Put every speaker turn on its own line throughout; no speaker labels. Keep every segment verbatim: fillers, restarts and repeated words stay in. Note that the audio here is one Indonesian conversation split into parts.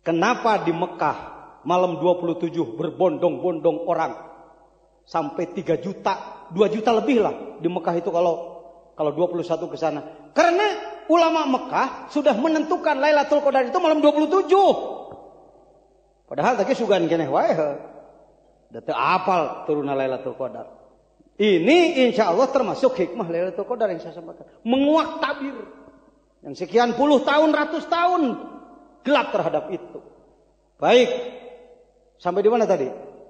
Kenapa di Mekah malam dua puluh tujuh berbondong-bondong orang sampai tiga juta, dua juta lebih lah di Mekah itu kalau kalau dua puluh satu ke sana. Karena ulama Mekah sudah menentukan Lailatul Qadar itu malam dua puluh tujuh. Padahal tadi sugan keneh wae. Da teu apal turunna Lailatul Qadar. Ini insya Allah termasuk hikmah Lailatul Qadar yang saya sampaikan. Menguak tabir yang sekian puluh tahun, ratus tahun gelap terhadap itu. Baik. Sampai di mana tadi?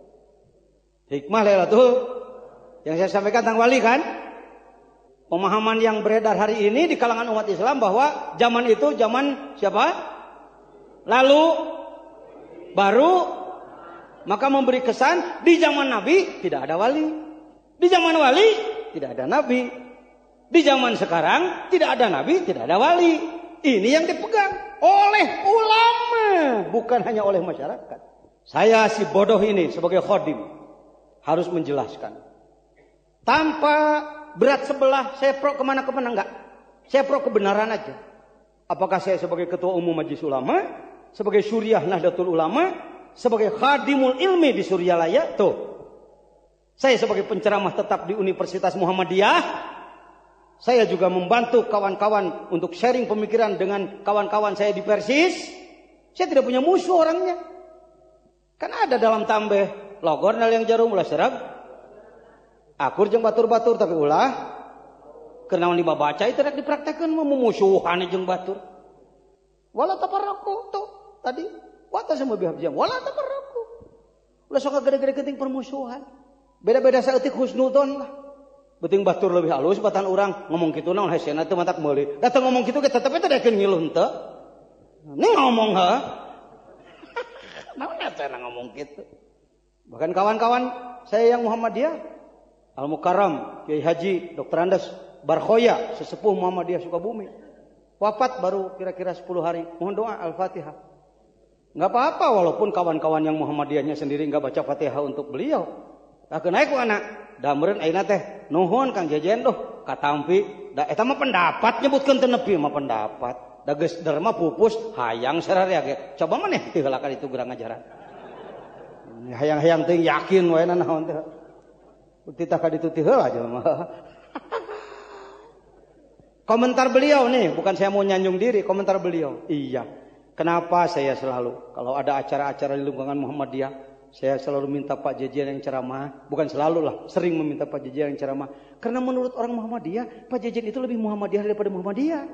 Hikmah Lailatul yang saya sampaikan tentang wali kan? Pemahaman yang beredar hari ini di kalangan umat Islam bahwa zaman itu zaman siapa? Lalu baru, maka memberi kesan di zaman Nabi tidak ada wali. Di zaman wali tidak ada nabi. Di zaman sekarang tidak ada nabi, tidak ada wali. Ini yang dipegang oleh ulama, bukan hanya oleh masyarakat. Saya si bodoh ini sebagai khodim harus menjelaskan. Tanpa berat sebelah, saya pro kemana-kemana enggak. Saya pro kebenaran aja. Apakah saya sebagai ketua umum Majelis Ulama, sebagai Suriah Nahdlatul Ulama, sebagai khadimul ilmi di Suryalaya, tuh. Saya sebagai penceramah tetap di Universitas Muhammadiyah. Saya juga membantu kawan-kawan untuk sharing pemikiran dengan kawan-kawan saya di Persis. Saya tidak punya musuh orangnya. Kan ada dalam tambeh logor nal yang jarum ulah serag. Akur jeung batur-batur tapi ulah kenaon dibabaca itu rek dipraktekkeun mah memusuhan jeung batur. Wala taparraqu tuh tadi. Wa tasamu bihabjam wala taparraqu. Ulah sok gede-gede geuting permusuhan. Beda-beda saeutik husnudzon lah. Beuting batur leuwih halus batan urang ngomong kitu naon hesena teu matak meuli. Datang ngomong kitu ge tetep eta daekeun ngiluh henteu. Ini ngomong heuh. Naon eta ngomong kitu. Bahkan kawan-kawan saya yang Muhammadiyah Al-Mukarram Kiai Haji Doktor Andes Barkhoya sesepuh Muhammadiyah Sukabumi. Wafat baru kira-kira sepuluh hari. Mohon doa Al-Fatihah. Enggak apa-apa walaupun kawan-kawan yang Muhammadiyahnya sendiri enggak baca Fatihah untuk beliau. Tah naik ku anak, da meureun ayeuna teh nuhun Kang Jejen doh katampi. Da eta mah pendapat nyebutkeun teu nepi mah pendapat. Da geus derma pupus hayang sararea ge. Coba maneh teu heula ka ditu gerang ngajaran. Hayang-hayang teuing yakin wae naon teh. Titah ka ditu teu heula jelema. Komentar beliau nih, bukan saya mau nyanjung diri, komentar beliau. Iya. Kenapa saya selalu kalau ada acara-acara di lingkungan Muhammadiyah saya selalu minta Pak Jejen yang ceramah. Bukan selalu lah, sering meminta Pak Jejen yang ceramah. Karena menurut orang Muhammadiyah, Pak Jejen itu lebih Muhammadiyah daripada Muhammadiyah.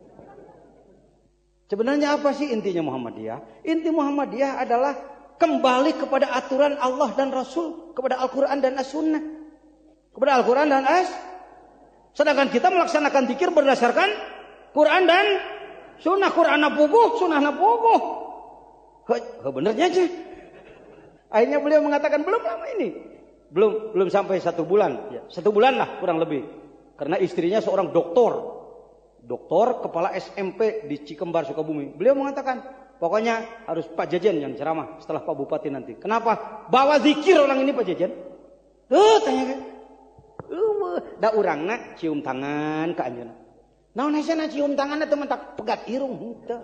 Sebenarnya apa sih intinya Muhammadiyah? Inti Muhammadiyah adalah kembali kepada aturan Allah dan Rasul. Kepada Al-Quran dan As-Sunnah. Kepada Al-Quran dan As. Sedangkan kita melaksanakan zikir berdasarkan Quran dan Sunnah. Quran napuguh, Sunnah napuguh. Benernya aja. Akhirnya beliau mengatakan belum lama ini, belum belum sampai satu bulan, ya, satu bulan lah kurang lebih, karena istrinya seorang doktor, doktor kepala S M P di Cikembar Sukabumi. Beliau mengatakan, pokoknya harus Pak Jejen yang ceramah setelah Pak Bupati nanti. Kenapa? Bawa zikir orang ini Pak Jejen. Tuh tanya kan, uh, da urangna cium tangan ke anjeunna. Naon hesena cium tangan atau mentak pegat irung henteu.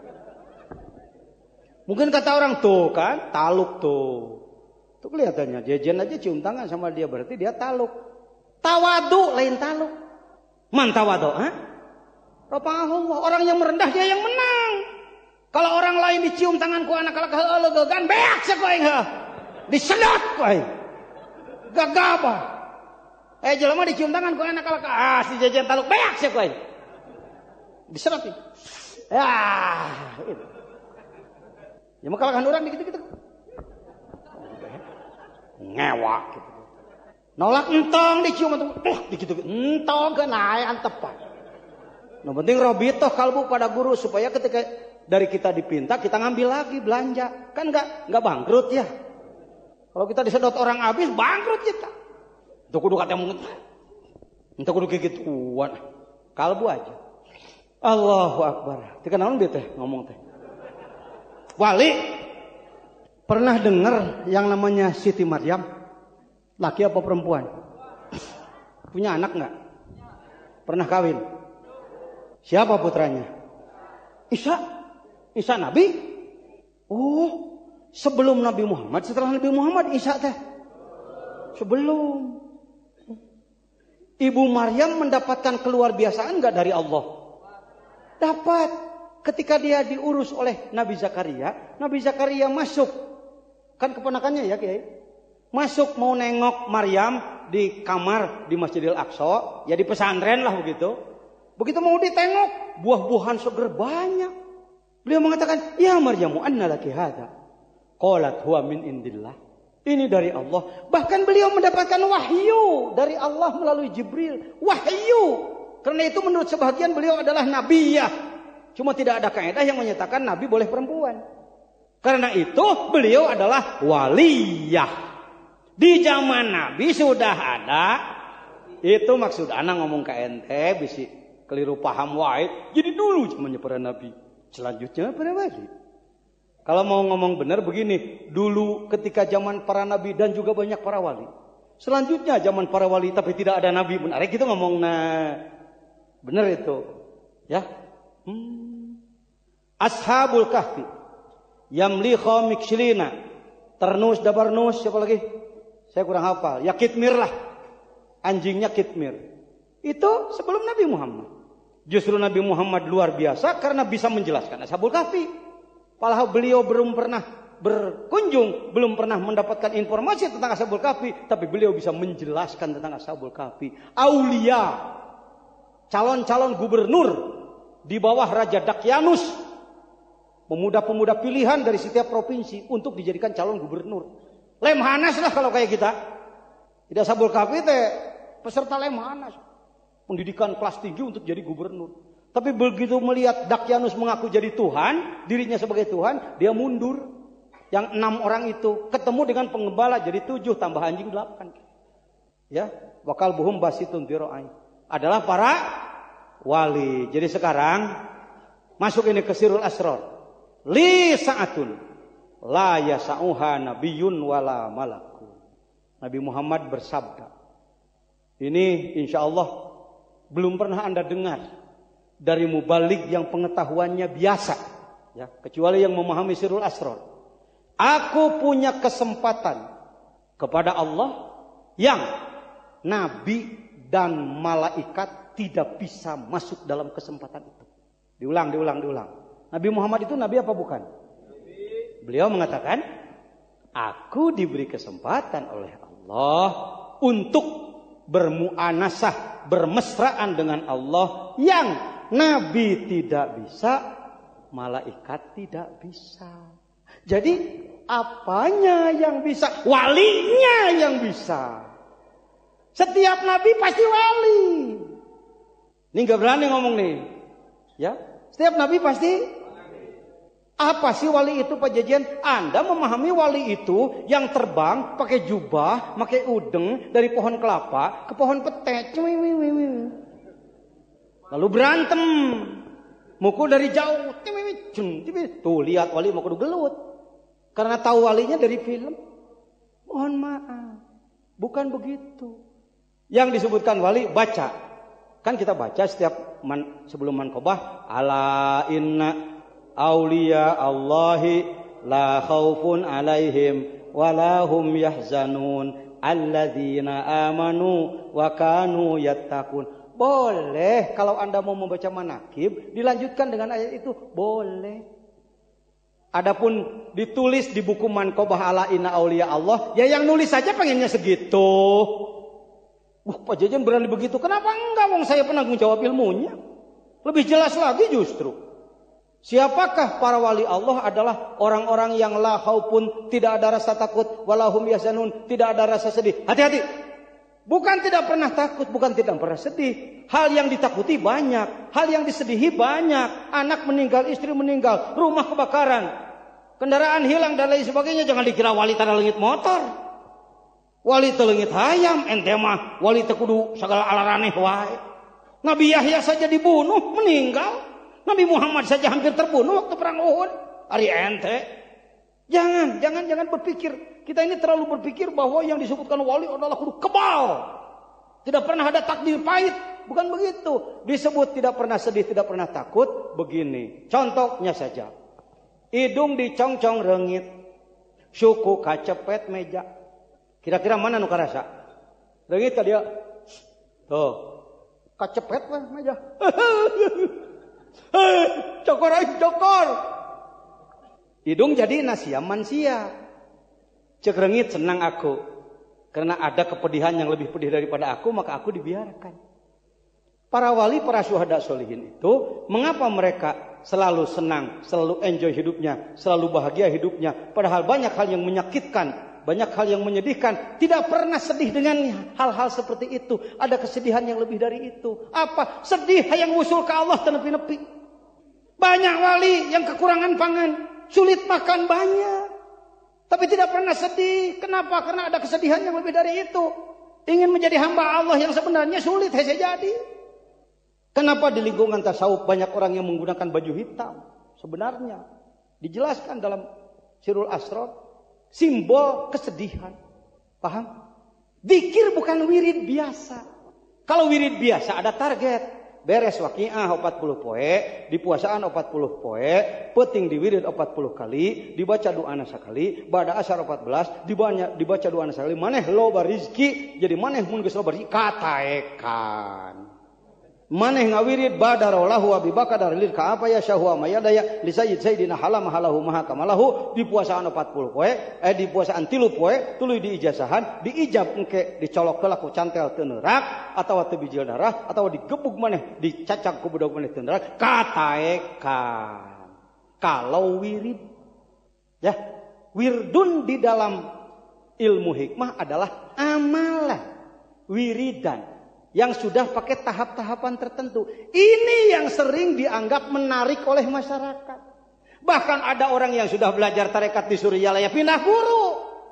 Mungkin kata orang tuh kan, taluk tuh. Tuh kelihatannya Jejen aja cium tangan sama dia berarti dia taluk. Tawadu lain taluk. Man tawadu, ha? Rapahullah, orang yang merendah dia yang menang. Kalau orang lain dicium tangan ku anak kalak heueuh gegan beak sakoeng heuh. Disedot ku aing. Gagabah. Eh jelema dicium tangan ku anak kalak ah si Jejen taluk beak sakoeng. Disedot. Ya, itu. Ya mau kalahkan orang gitu-gitu. Ngewak gitu. Nolak entong dicium atau uh gitu-gitu. Entong ke naik antepan. Nah penting robitoh kalbu pada guru supaya ketika dari kita dipinta kita ngambil lagi belanja. Kan enggak enggak bangkrut ya. Kalau kita disedot orang habis bangkrut kita. Itu kudu kata mungkin. Itu kudu kayak gituan. Kalbu aja. Allahu Akbar. Tika naon dia teh ngomong teh. Wali pernah dengar yang namanya Siti Maryam? Laki apa perempuan? Punya anak enggak? Pernah kawin? Siapa putranya? Isa. Isa Nabi? Oh, sebelum Nabi Muhammad, setelah Nabi Muhammad Isa teh? Sebelum. Ibu Maryam mendapatkan keluar biasaan enggak dari Allah? Dapat. Ketika dia diurus oleh Nabi Zakaria, Nabi Zakaria masuk. Kan keponakannya ya, Kiai. Masuk mau nengok Maryam di kamar di Masjidil Aqsa, ya di pesantren lah begitu. Begitu mau ditengok, buah-buahan seger banyak. Beliau mengatakan, "Ya Maryamu, anna laki hadza?" Qalat huwa min indillah. Ini dari Allah. Bahkan beliau mendapatkan wahyu dari Allah melalui Jibril. Wahyu. Karena itu menurut sebagian beliau adalah nabiyah. Cuma tidak ada kaidah yang menyatakan nabi boleh perempuan. Karena itu beliau adalah waliyah. Di zaman Nabi sudah ada. Itu maksud anak ngomong ke ente bisi keliru paham wae. Jadi dulu zamannya para nabi. Selanjutnya para wali. Kalau mau ngomong benar begini, dulu ketika zaman para nabi dan juga banyak para wali. Selanjutnya zaman para wali tapi tidak ada nabi. Benar kita ngomong nah. Benar itu. Ya. Hmm. Ashabul Kahfi. Yamlikha mikshilina. Ternus dabarnus siapa lagi? Saya kurang hafal. Ya Kitmir lah. Anjingnya Kitmir. Itu sebelum Nabi Muhammad. Justru Nabi Muhammad luar biasa karena bisa menjelaskan Ashabul Kahfi. Padahal beliau belum pernah berkunjung, belum pernah mendapatkan informasi tentang Ashabul Kahfi, tapi beliau bisa menjelaskan tentang Ashabul Kahfi. Aulia, calon-calon gubernur di bawah Raja Dakyanus, pemuda-pemuda pilihan dari setiap provinsi untuk dijadikan calon gubernur. Lemhanas lah kalau kayak kita. Tidak Ashabul Kahfi teh peserta Lemhanas. Pendidikan kelas tinggi untuk jadi gubernur. Tapi begitu melihat Dakyanus mengaku jadi Tuhan, dirinya sebagai Tuhan, dia mundur. Yang enam orang itu ketemu dengan pengembala jadi tujuh tambah anjing delapan. Ya, wakal buhum basitun biro'ai. Adalah para wali. Jadi sekarang masuk ini ke Sirul Asrar. Li sa'atun la yasa'uha nabiyyun wala malakun. Nabi Muhammad bersabda. Ini insya Allah belum pernah Anda dengar dari mubalik yang pengetahuannya biasa, ya, kecuali yang memahami Sirul Asrar. Aku punya kesempatan kepada Allah yang nabi dan malaikat tidak bisa masuk dalam kesempatan itu. Diulang, diulang, diulang. Nabi Muhammad itu nabi apa bukan? Beliau mengatakan, aku diberi kesempatan oleh Allah untuk bermuanasah, bermesraan dengan Allah yang nabi tidak bisa, malaikat tidak bisa. Jadi apanya yang bisa? Walinya yang bisa. Setiap nabi pasti wali. Ini gak berani ngomong nih. Ya, setiap nabi pasti. Apa sih wali itu Pak Jajan? Anda memahami wali itu yang terbang pakai jubah, pakai udeng dari pohon kelapa ke pohon pete. Lalu berantem. Mukul dari jauh. Tuh lihat wali mau kudu gelut. Karena tahu walinya dari film. Mohon maaf. Bukan begitu. Yang disebutkan wali baca. Kan kita baca setiap man, sebelum manqobah. Ala inna auliya Allahi la khaufun alaihim walahum yahzanun alladzina amanu wa kanu yattaqun. Boleh kalau Anda mau membaca manakib dilanjutkan dengan ayat itu, boleh. Adapun ditulis di buku manqobah ala inna auliya Allah, ya yang nulis saja pengennya segitu. Wah, Pak Jajan berani begitu. Kenapa enggak? Wong saya penanggung jawab ilmunya. Lebih jelas lagi justru. Siapakah para wali Allah? Adalah orang-orang yang la khaufun, tidak ada rasa takut, walahum yahzanun, tidak ada rasa sedih. Hati-hati. Bukan tidak pernah takut, bukan tidak pernah sedih. Hal yang ditakuti banyak, hal yang disedihi banyak. Anak meninggal, istri meninggal, rumah kebakaran, kendaraan hilang dan lain sebagainya. Jangan dikira wali tanah langit motor. Wali telengit hayam, ente mah wali tekudu segala alaraneh wae. Nabi Yahya saja dibunuh, meninggal. Nabi Muhammad saja hampir terbunuh waktu perang Uhud. Ari ente. Jangan, jangan, jangan berpikir. Kita ini terlalu berpikir bahwa yang disebutkan wali adalah kudu kebal. Tidak pernah ada takdir pahit. Bukan begitu. Disebut tidak pernah sedih, tidak pernah takut. Begini. Contohnya saja. hidung dicongcong reungit, suku kacepet meja. Kira-kira mana nu karasa? Reungit ka dia. Tuh. Kacepet weh meja. Cokor aing cokor. Hidung jadi nasia mansia. Cek reungit senang aku. Karena ada kepedihan yang lebih pedih daripada aku, maka aku dibiarkan. Para wali, para syuhada solihin itu, mengapa mereka selalu senang, selalu enjoy hidupnya, selalu bahagia hidupnya. Padahal banyak hal yang menyakitkan, banyak hal yang menyedihkan. Tidak pernah sedih dengan hal-hal seperti itu. Ada kesedihan yang lebih dari itu. Apa? Sedih yang usul ke Allah tenepi-nepi. Banyak wali yang kekurangan pangan, sulit makan banyak. Tapi tidak pernah sedih. Kenapa? Karena ada kesedihan yang lebih dari itu. Ingin menjadi hamba Allah yang sebenarnya sulit hese jadi. Kenapa di lingkungan tasawuf banyak orang yang menggunakan baju hitam? Sebenarnya dijelaskan dalam Sirul Asrar, simbol kesedihan. Paham? Zikir bukan wirid biasa. Kalau wirid biasa ada target. Beres waqiah empat puluh poe, di puasaan empat puluh poe, penting di wirid empat puluh kali, dibaca doana sakali, ba'da asyar empat belas, dibaca dibaca doana sakali, maneh loba rezeki, jadi maneh mun geus loba rezeki kataekan. Maneh ngawirid badaro lahu abi bakadar lil ka apa ya syahwa mayadaya li sayyid sayyidina halama halahu maha kamalahu di puasaan empat puluh poe eh di puasaan tilu poe tuluy di ijazahan diijab engke dicolok heula ku cantel teu neurak atawa teu bijil darah atawa digebug maneh dicacak ku budak maneh teu neurak kataekan. Kalau wirid ya, wirdun di dalam ilmu hikmah adalah amalan wiridan yang sudah pakai tahap-tahapan tertentu. Ini yang sering dianggap menarik oleh masyarakat. Bahkan ada orang yang sudah belajar tarekat di Suryalaya pindah guru.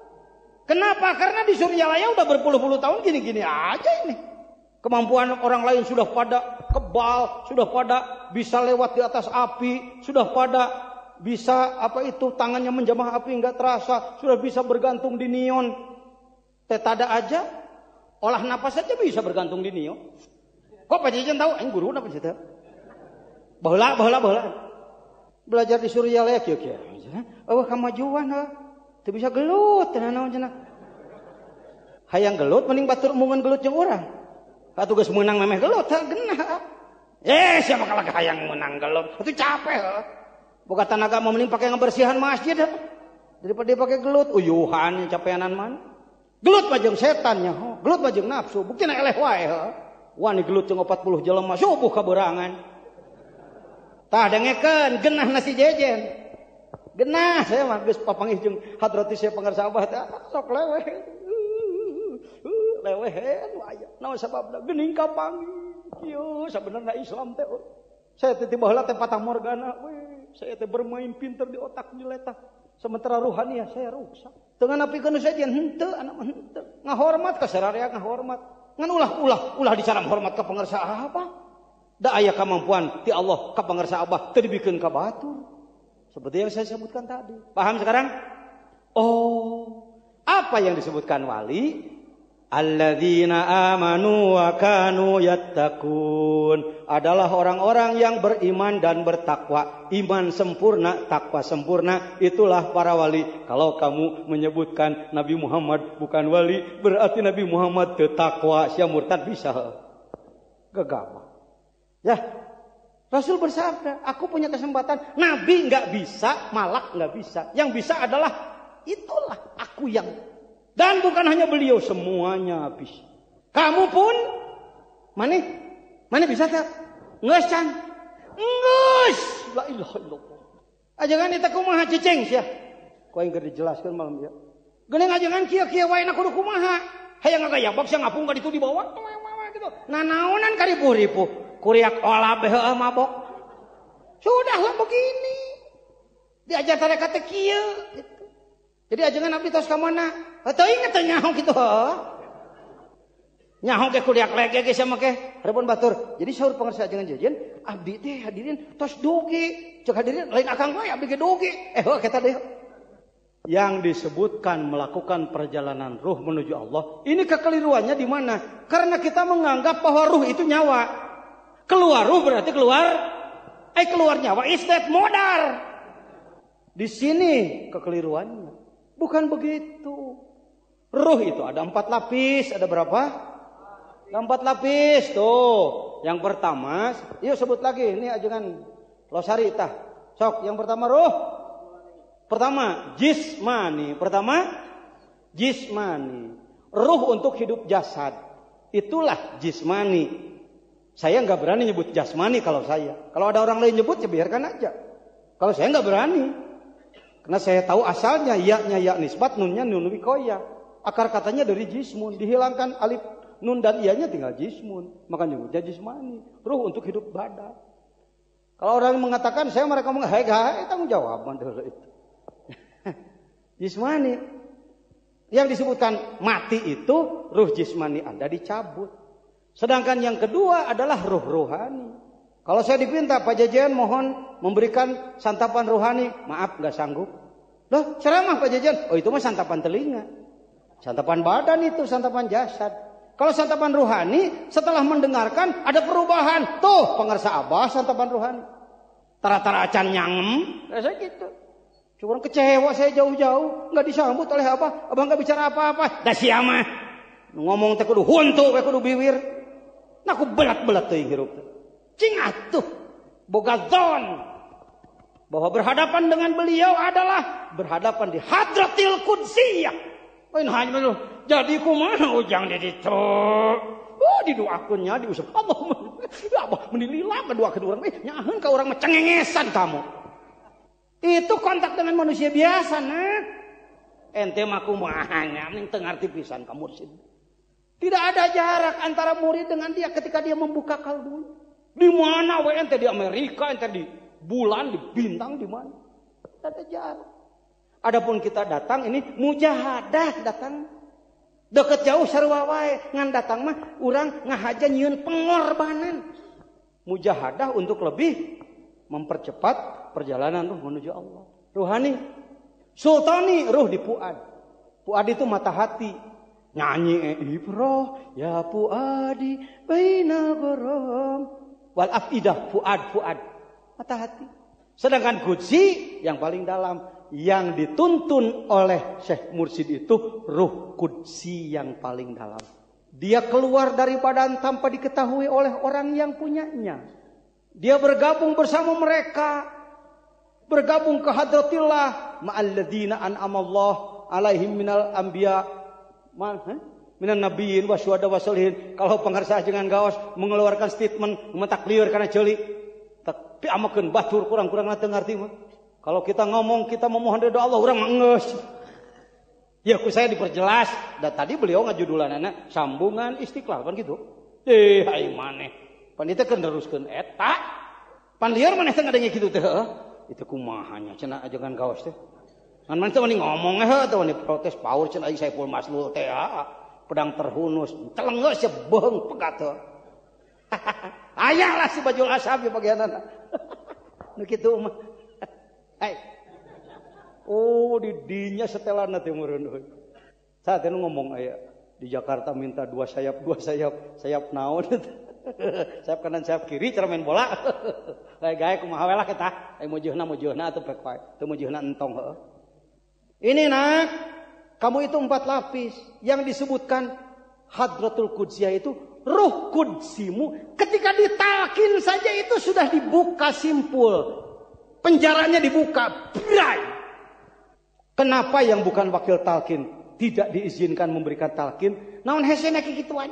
Kenapa? Karena di Suryalaya udah berpuluh-puluh tahun gini-gini aja ini. Kemampuan orang lain sudah pada kebal, sudah pada bisa lewat di atas api, sudah pada bisa apa itu tangannya menjamah api enggak terasa, sudah bisa bergantung di neon. Tetada aja. Olah napas saja bisa bergantung di niyo. Kok Pak Jajan tahu? Aing guru napa cerita? Baheula, baheula, baheula. Belajar di Suryalaya kieu-kieu. Oh, kamajuan heuh. Teu bisa gelut cenah naon cenah. Hayang gelut mending batur omongan gelut jeung urang. Atuh geus meunang memeh gelut teh genah. Eh, siapa kalau hayang menang gelut? Itu capek heuh. Boga tenaga mah mending pake ngabersihan masjid heuh. Daripada pakai gelut, uyuhan capeanan man. Gelut mah jeung setannya, ho. Gelut mah jeung nafsu. Buktina eleh wae, heuh. Wani gelut jeung empat puluh jelema subuh kaberangan. Tah dengekeun genah nasi jejen. Genah saya mah geus papanggih jeung hadrati saya pangarsa Abah teh sok leweh. Lewehan aya. Naon sababna? Geuning kapanggih. Kieu sabenerna Islam teh. Saya teh tiba heula teh patah morgana we. Saya teh bermain pinter di otak nyeleta. Sementara ruhani ya saya rusak. Dengan api kena sajian henteu anak mah henteu. Ngahormat ka sararea ngahormat. Ngan ulah-ulah ulah dicara hormat ka pangarsa apa? Da aya kemampuan ti Allah ka pangarsa Abah teu dibikeun ka batur. Seperti yang saya sebutkan tadi. Paham sekarang? Oh, apa yang disebutkan wali? Alladzina amanu wa kanu yattaqun adalah orang-orang yang beriman dan bertakwa. Iman sempurna, takwa sempurna, itulah para wali. Kalau kamu menyebutkan Nabi Muhammad bukan wali, berarti Nabi Muhammad teu takwa, sia murtad bisa. Gegabah. Ya. Rasul bersabda, aku punya kesempatan, Nabi enggak bisa, malak enggak bisa. Yang bisa adalah itulah aku yang. Dan bukan hanya beliau, semuanya bisa. Kamu pun, mana? Mana bisa tak? Nges can? Nges! La ilaha illallah. Ajangan itu kumaha cicing sia. Kau yang dijelaskan malam ya. Gening ajangan kia-kia wae na kudu kumaha. Hayang ngagayabak sia ngapung ka ditu di bawah. Gitu. Nah naonan ka ripuh-ripuh. Kuriak olah beuh mabok. Sudahlah begini. Diajar tarekat teh kieu gitu. Jadi ajangan abdi tos ka mana? Atau inget teh nyaho kitu heuh. Nyaho ke kuliak lege ge sama ke hareupeun batur. Jadi saur pangarsa ajangan jajan, abdi teh hadirin tos doge. Cek hadirin lain akang wae abdi ge doge. Eh heuh kita deh. Yang disebutkan melakukan perjalanan ruh menuju Allah, ini kekeliruannya di mana? Karena kita menganggap bahwa ruh itu nyawa. Keluar ruh berarti keluar eh keluar nyawa is that modar. Di sini kekeliruannya. Bukan begitu. Ruh itu ada empat lapis. Ada berapa? Ada empat lapis. Tuh. Yang pertama. Yuk sebut lagi. Ini ajangan losari tah. Sok. Yang pertama ruh. Pertama jismani. Pertama jismani. Ruh untuk hidup jasad. Itulah jismani. Saya nggak berani nyebut jasmani kalau saya. Kalau ada orang lain nyebut, ya biarkan aja. Kalau saya nggak berani. Karena saya tahu asalnya ya-nya ya nisbat, nunnya nun wikoya. Akar katanya dari jismun. Dihilangkan alif nun dan iya-nya tinggal jismun. Maka nyebutnya jismani. Ruh untuk hidup badan. Kalau orang mengatakan saya mereka ngomong hai hai, tanggung jawab dulu itu. Jismani. Yang disebutkan mati itu ruh jismani Anda dicabut. Sedangkan yang kedua adalah ruh rohani. Kalau saya dipinta Pak Jajan mohon memberikan santapan rohani, maaf nggak sanggup. Loh ceramah Pak Jajan, oh itu mah santapan telinga, santapan badan itu santapan jasad. Kalau santapan rohani setelah mendengarkan ada perubahan, tuh pengersa abah santapan rohani. Tara-tara acan nyangem, saya gitu. Cuma kecewa saya jauh-jauh, nggak disambut oleh abah, abah nggak bicara apa-apa. Dah siapa? Ngomong teh kudu huntu, kudu bibir. Nah aku belat-belat tuh hirup. Cing atuh boga zon bahwa berhadapan dengan beliau adalah berhadapan di hadratil qudsiyah. Lain hanya lu jadi kumaha ujang di ditu. Oh didoakeunnya diusap Allah. Abah menilila kedua kedua orang eh nyaheun ka urang mah cengengesan kamu. Itu kontak dengan manusia biasa nah. Ente mah kumaha nya ning teu ngarti pisan ka mursyid. Tidak ada jarak antara murid dengan dia ketika dia membuka kalbu. Di mana we ente di Amerika, ente di bulan, di bintang di mana? Tidak ada jarak. Adapun kita datang ini mujahadah datang. Deket jauh sarua wae ngan datang mah urang ngahaja nyieun pengorbanan. Mujahadah untuk lebih mempercepat perjalanan ruh menuju Allah. Ruhani, sultani ruh di fuad. Fuad itu mata hati. Nyanyi ibroh ya fuadi bainal gharam wal afidah fuad fuad mata hati. Sedangkan qudsi yang paling dalam yang dituntun oleh Syekh Mursyid itu ruh qudsi yang paling dalam. Dia keluar dari badan tanpa diketahui oleh orang yang punyanya. Dia bergabung bersama mereka, bergabung ke hadratillah ma'alladzina an'amallahu alaihim minal anbiya minan nabiyyin wa syuhada wa sholihin. Kalau pengarsa jangan gaos mengeluarkan statement metak lieur karena ceuli tapi amakeun batur kurang-kurang teu ngarti mah. Kalau kita ngomong kita memohon ridho Allah urang mah geus. Ya ku saya diperjelas dan tadi beliau ngajudulanana sambungan istiqlal kan gitu. Eh ai maneh. Pan ieu teh teruskeun eta. Pan lieur maneh teh ngadenge kitu teh heuh. Itu kumaha nya cenah ajangan gaos teh. Kan man teh wani ngomong heuh teh wani protes paur cenah ai Saiful Maslul teh pedang terhunus telenggeus ya beung pegat teh. Aya lah si Bajul Asab di bagianana. Nu kitu mah. Hai. Oh di dinya setelanna teh meureun euy. Saat itu ngomong aya di Jakarta minta dua sayap dua sayap sayap naon. Sayap kanan sayap kiri cara main bola. Lain gawe kumaha we lah kita. Ai mujeuhna mujeuhna atuh pek wae. Teu mujeuhna entong heuh. Ini nak, kamu itu empat lapis. Yang disebutkan hadratul qudsiyah itu ruh qudsimu. Ketika ditalkin saja itu sudah dibuka simpul. Penjaranya dibuka. Bray. Kenapa yang bukan wakil talkin tidak diizinkan memberikan talkin? Naon hesena kikituan?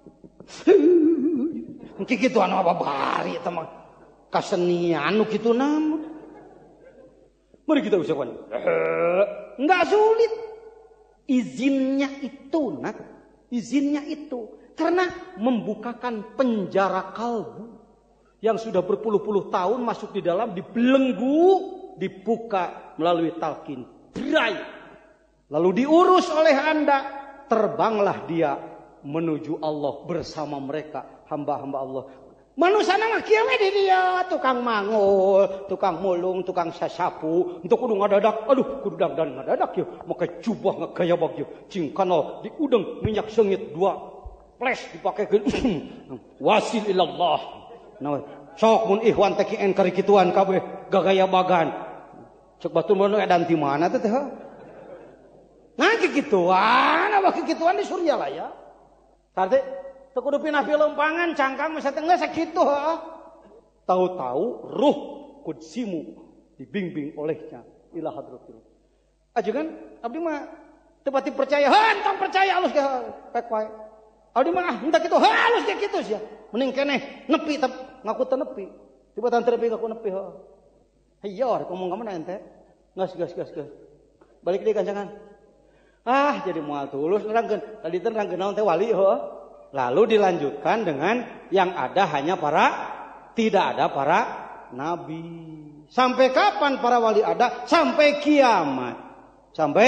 Kikituan apa bari teman? Kasenian nu kitu namun. Mari kita usahakan. Enggak sulit. Izinnya itu, nak. Izinnya itu. Karena membukakan penjara kalbu. Yang sudah berpuluh-puluh tahun masuk di dalam, dibelenggu, dibuka melalui talqin. Berai. Lalu diurus oleh Anda. Terbanglah dia menuju Allah bersama mereka. Hamba-hamba Allah. Manusia nama kieu di dia tukang mangul, tukang mulung, tukang sasapu, untuk kudu ngadadak, aduh kudu dagdan ngadadak ya, make jubah ngagaya bagja, cing kana di udeng minyak sengit dua flash dipakekeun. Wasil ilallah. Nah, sok mun ihwan teh kien kari kituan kabeh gagaya bagan. Cek batur mana edan di mana teh? Nah kikituan, apa kikituan di Surya lah ya. Tadi teu kudu pindah pilumpangan cangkang masa tengah sakitu ha. Tahu-tahu ruh kudsimu dibimbing olehnya ila hadratil. Ajengan abdi mah teu pati percaya, hentong percaya alus ge pek wae. Abdi mah ah henteu kitu, halus ge kitu sia. Mending keneh nepi ngaku teu nepi. Tiba teu nepi ngaku nepi heuh. Hayor ngomong ka mana ente? Gas gas gas gas. Balik deui kancangan. Ah jadi moal tulus nerangkeun. Tadi teh nerangkeun naon teh wali heuh. Lalu dilanjutkan dengan yang ada hanya para tidak ada para nabi. Sampai kapan para wali ada? Sampai kiamat. Sampai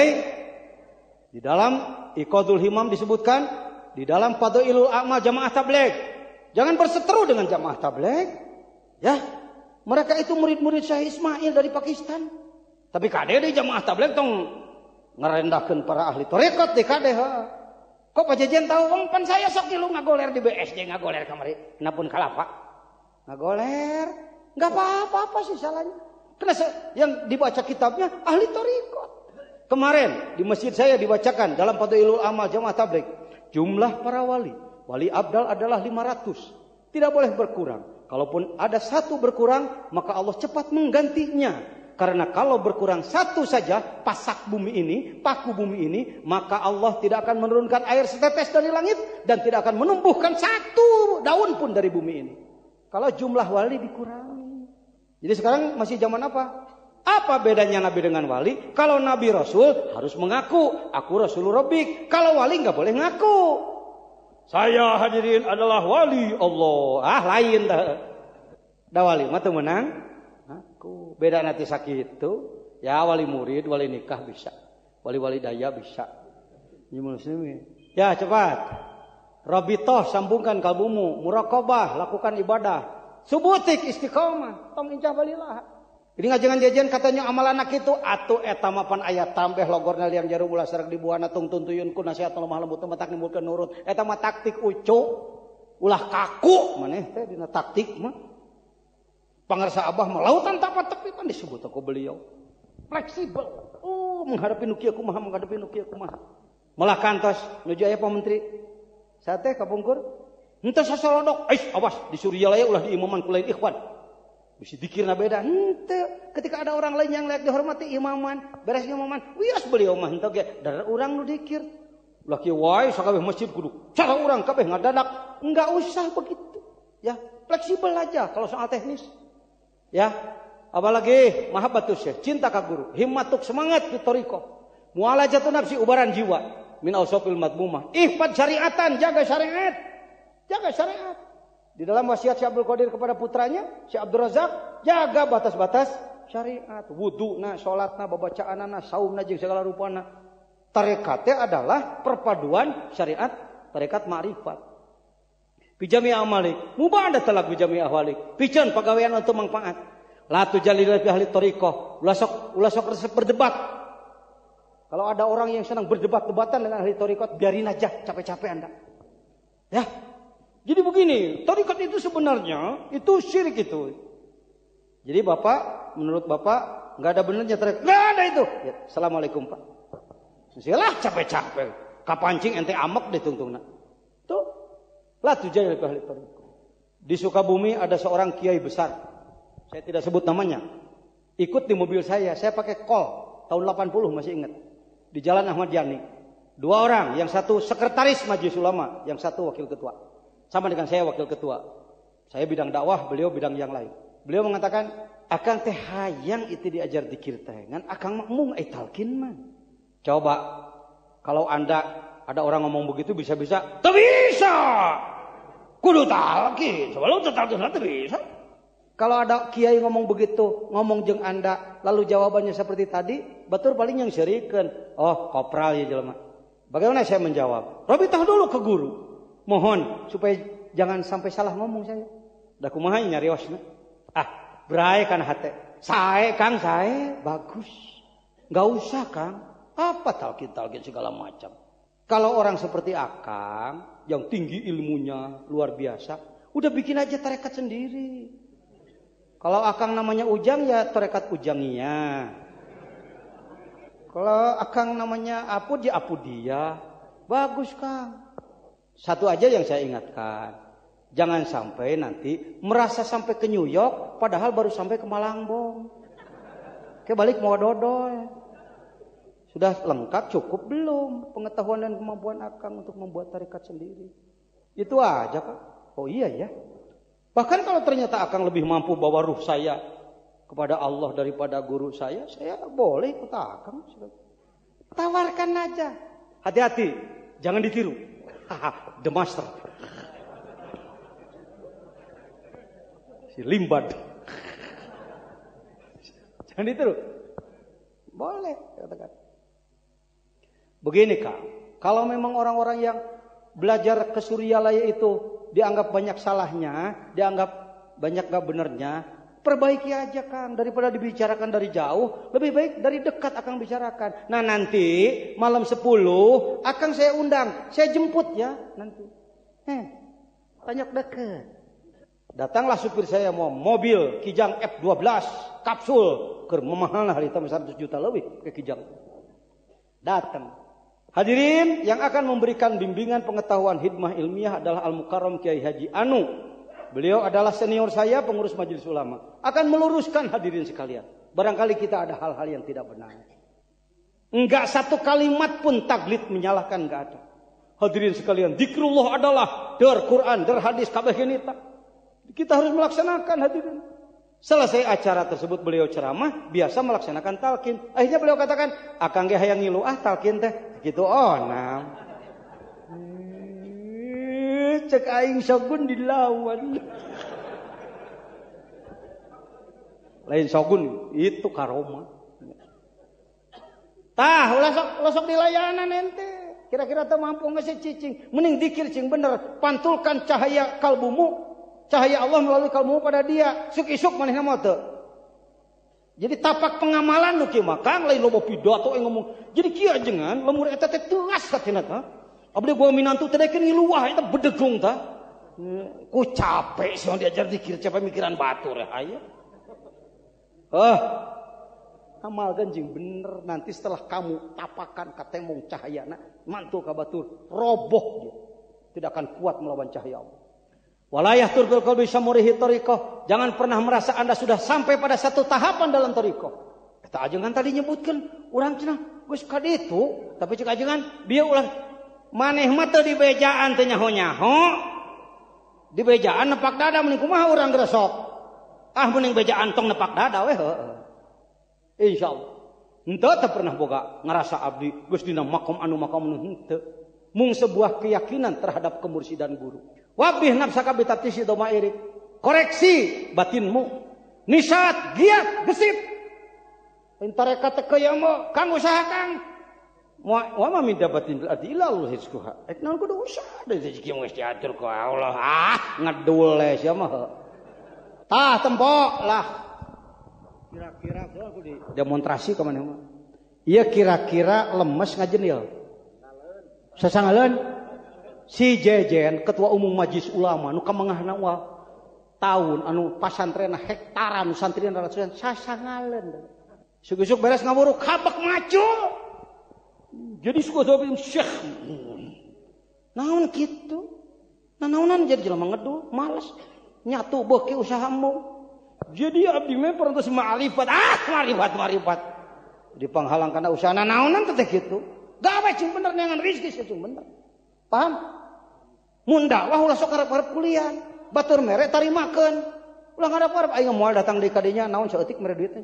di dalam Iqadul Himam disebutkan di dalam Fadhailul A'mal Jamaah Tabligh. Jangan berseteru dengan Jamaah Tabligh. Ya. Mereka itu murid-murid Syekh Ismail dari Pakistan. Tapi kade di Jamaah Tabligh tong ngerendahkeun para ahli tarekat di kade ha. Kok pajajian tahu wong pan saya sok lu ngagoler di B S D ngagoler kamari. Napun kalapa. Ngagoler. Enggak apa-apa apa sih salahnya. Karena yang dibaca kitabnya ahli tarekat. Kemarin di masjid saya dibacakan dalam Fadhailul Amal Jamaah Tabligh. Jumlah para wali. Wali abdal adalah lima ratus. Tidak boleh berkurang. Kalaupun ada satu berkurang, maka Allah cepat menggantinya. Karena kalau berkurang satu saja, pasak bumi ini, paku bumi ini, maka Allah tidak akan menurunkan air setetes dari langit. Dan tidak akan menumbuhkan satu daun pun dari bumi ini. Kalau jumlah wali dikurangi. Jadi sekarang masih zaman apa? Apa bedanya Nabi dengan wali? Kalau Nabi Rasul harus mengaku, aku Rasulur Rabbik. Kalau wali nggak boleh ngaku. Saya hadirin adalah wali Allah. Ah lain dah. Dah wali mah teu menang. Aku beda nanti sakit itu. Ya wali murid, wali nikah bisa. Wali-wali daya bisa. Ya cepat. Rabitoh sambungkan kalbumu. Muraqabah lakukan ibadah. Subutik istiqomah. Tong incah balilah. Ini ngajengan jajan katanya amal anak itu atuh eta mapan aya tambeh logorna liang jarum ulah sareng dibuana tung tuntuyun ku nasihat lemah lembut teu matak nimbulkeun nurut. Eta mah taktik ucu. Ulah kaku maneh teh dina taktik mah. Pangarsa Abah mah lautan tanpa tepi pan disebut aku beliau. Fleksibel. Oh, menghadapi nu kieu kumaha menghadapi nu kieu kumaha. Malah kantos nuju aya Pak Menteri. Sate kapungkur. Henteu sasolodok. Ais awas di Surya Laya ulah diimaman ku lain ikhwan. Bisa dikirna beda. Henteu. Ketika ada orang lain yang layak dihormati imaman, beres imaman, wios beliau mah henteu ge dar urang nu dikir. Ulah kieu wae sakabeh masjid kudu cara urang kabeh ngadadak. Enggak usah begitu. Ya, fleksibel aja kalau soal teknis. Ya, apalagi mahabbatus syekh, cinta ka guru, himmatuk semangat di thariqah. Mualajatun nafsi ubaran jiwa, min ausafil madmumah. Ihfad syariatan, jaga syariat. Jaga syariat. Di dalam wasiat Syekh Abdul Qadir kepada putranya, Syekh Abdul Razak, jaga batas-batas syariat. Wuduna, salatna, babacaanana, saumna jeung segala rupana. Tarekatnya adalah perpaduan syariat, tarekat ma'rifat. Bijami amalik, mubah ada telak bijami ahwalik. Pican pegawaian untuk manfaat. Latu jalil fi ahli thariqah. Ulah sok ulah sok resep berdebat. Kalau ada orang yang senang berdebat-debatan dengan ahli thariqah, biarin aja capek-capek Anda. Ya. Jadi begini, thariqah itu sebenarnya itu syirik itu. Jadi Bapak, menurut Bapak enggak ada benernya thariqah. Enggak ada itu. Ya, Assalamualaikum Pak. Silah capek-capek. Kapancing ente amek ditungtungna. Tuh. La tujahil fi ahli thariqah. Di Sukabumi ada seorang kiai besar. Saya tidak sebut namanya. Ikut di mobil saya, saya pakai kol tahun delapan puluh masih ingat. Di Jalan Ahmad Yani. Dua orang, yang satu sekretaris Majelis Ulama, yang satu wakil ketua. Sama dengan saya wakil ketua. Saya bidang dakwah, beliau bidang yang lain. Beliau mengatakan, "Akang teh hayang itu diajar dikir teh, ngan akang mung ai talkin mah." Coba kalau Anda ada orang ngomong begitu bisa-bisa, "Teu bisa." Kudu talqin. Coba lu talqin teu bisa. Kalau ada kiai ngomong begitu, ngomong jeung Anda, lalu jawabannya seperti tadi, betul paling yang syirikeun. Oh, kopral ya jelema. Bagaimana saya menjawab? Rabitah dulu ke guru. Mohon supaya jangan sampai salah ngomong saya. Da kumaha nyariosna? Ah, brai kan hate. Sae Kang, sae bagus. Enggak usah Kang. Apa talqin-talqin segala macam. Kalau orang seperti Akang yang tinggi ilmunya luar biasa, udah bikin aja tarekat sendiri. Kalau Akang namanya Ujang ya tarekat Ujangiyah. Kalau akang namanya Apud ya Apud dia. Bagus Kang. Satu aja yang saya ingatkan. Jangan sampai nanti merasa sampai ke New York padahal baru sampai ke Malangbong. Kebalik mau dodol. Sudah lengkap cukup belum pengetahuan dan kemampuan akang untuk membuat tarikat sendiri. Itu aja Pak. Oh iya ya. Bahkan kalau ternyata akang lebih mampu bawa ruh saya kepada Allah daripada guru saya, saya boleh ikut akang. Tawarkan aja. Hati-hati, jangan ditiru. The Master. Si Limbad. Jangan ditiru. Boleh, katakan. Begini Kak, kalau memang orang-orang yang belajar ke Suryalaya itu dianggap banyak salahnya, dianggap banyak gak benernya, perbaiki aja Kang. Daripada dibicarakan dari jauh, lebih baik dari dekat Akang bicarakan. Nah nanti malam sepuluh Akang saya undang, saya jemput ya nanti. Eh, banyak deket. Datanglah supir saya mau mobil Kijang F dua belas kapsul, ker memahal nah harita seratus juta lebih ke Kijang. Datang. Hadirin, yang akan memberikan bimbingan pengetahuan hikmah ilmiah adalah Al-Mukarram Kiai Haji Anu. Beliau adalah senior saya, pengurus Majelis Ulama. Akan meluruskan hadirin sekalian. Barangkali kita ada hal-hal yang tidak benar. Enggak satu kalimat pun taklid menyalahkan, enggak ada. Hadirin sekalian, zikrullah adalah dar Quran, dar hadis, kabeh kita. Kita harus melaksanakan hadirin. Selesai acara tersebut beliau ceramah, biasa melaksanakan talqin. Akhirnya beliau katakan, akang ge hayang ngilu ah talqin teh. Gitu oh nah. Cek aing Shogun dilawan. Lain Shogun itu karoma. Tah, ulah sok losok di layanan ente. Kira-kira teu mampu ngasih cicing. Mending dikir cing bener, pantulkan cahaya kalbumu. Cahaya Allah melalui kalbumu pada dia. Suk-isuk manehna mah teu. Jadi tapak pengamalan nu kieu mah Kang lain loba pidato yang ngomong. Jadi kieu ajengan lemur eta teh teuas satina tah. Abdi gua minantu teh dekeun ngiluwah eta bedegung tah. Ku capek sih diajar dikir capek mikiran batur ya aya. Ah. Amal ganjing bener nanti setelah kamu tapakan ka temong cahayana mantul ka batur roboh dia. Tidak akan kuat melawan cahaya Allah. Walayah turbil qalbi samurihi tariqah. Jangan pernah merasa Anda sudah sampai pada satu tahapan dalam tariqah. Kata ajengan tadi nyebutkan urang cenah geus ka ditu, tapi cek ajengan bieu ulah maneh mah teu dibejaan teh nyaho-nyaho. Dibejaan nepak dada mending kumaha urang gresok. Ah mending bejaan tong nepak dada we heueuh. Insyaallah. Henteu teu pernah boga ngarasa abdi geus dina makom anu makom nu henteu. Mung sebuah keyakinan terhadap kemursidan guru. Wabih nafsaka bitatisi domairik. Koreksi batinmu. Nisat, giat, gesit. Intarekat kayamo, kang usaha kang. Wa ma min dabatin bil ardi illa Allah rizquha. Ek naon kudu usaha deui rezeki geus diatur ku Allah. Ah, ngedul we sia mah. Tah tempok lah. Kira-kira aku di demonstrasi ka maneh mah. Ieu kira-kira lemes ngajenil. Sasangaleun si Jejen ketua umum Majelis Ulama nu kamangahna wal tahun anu pasantrenna hektaran santrina ratusan sasangaleun. Sugusuk beres ngawuruk habak macul. Jadi suka jawab Syekh. Naon kitu? Nanaonan jadi jelema ngedul, malas. Nyatu beuki usahamu. Jadi abdi mah parantos ma'rifat. Ah, ma'rifat, ma'rifat. Dipanghalang kana usaha naonan teh kitu. Gawe cing bener neangan rezeki cing bener. Paham? Mun dakwah ulah sok harap-harap kuliah. Batur mere tarimakeun. Ulah harap-harap aing moal datang di kadinya naon saeutik mere duit teh.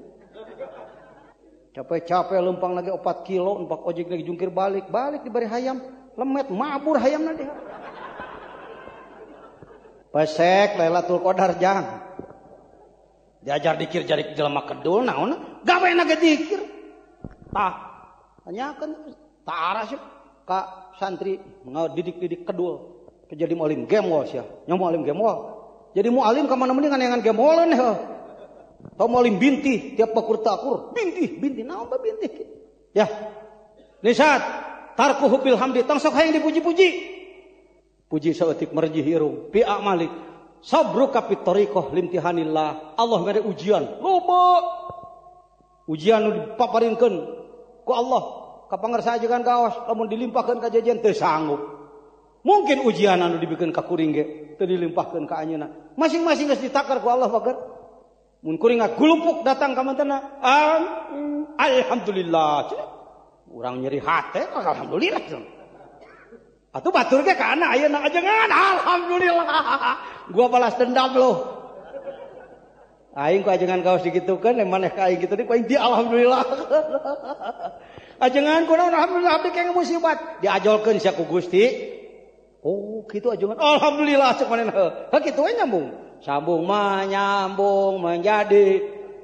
Capek-capek lempang lagi opat kilo, empat ojek lagi jungkir balik, balik dibari hayam, lemet mabur hayamna dia. Pesek Lailatul Qadar jang. Diajar dikir jadi jelema kedul naon? Gaweana ge dikir. Tah, tanyakeun tak arah sih ka santri ngadidik-didik kedul. Jadi mualim gemol sia. Nya mualim gemol. Jadi mualim ka mana mendingan yang gemoleun heuh. Tau mualim binti tiap bakur takur. Binti, binti naon ba binti? Ya. Nisat tarkuhu bil hamdi tang sok hayang dipuji-puji. Puji saeutik merji hirung fi amalik. Sabruka fit tariqah limtihanillah. Allah mere ujian. Loba. Ujian nu dipaparinkeun ku Allah ka pangarsa ajengan kaos lamun dilimpahkeun ka jajan teu sanggup. Mungkin ujian anu dibikeun ka kuring ge teu dilimpahkeun ka anjeunna. Masing-masing geus ditakar ku Allah bager. Mun kuring gulupuk datang ka mantenna, alhamdulillah. Urang nyeri hate, alhamdulillah. Atuh batur ge ka ana ayeuna ajengan, alhamdulillah. Gua balas dendam loh. Aing ku ajengan kaos digitukeun, maneh ka aing kitu deui ku aing di alhamdulillah. Ajengan kunaon alhamdulillah abdi kenge musibat, diajolkeun sia ku Gusti. Oh, kitu ajengan alhamdulillah cek manehna heuh. Heuh kitu we nyambung. Sambung menyambung menjadi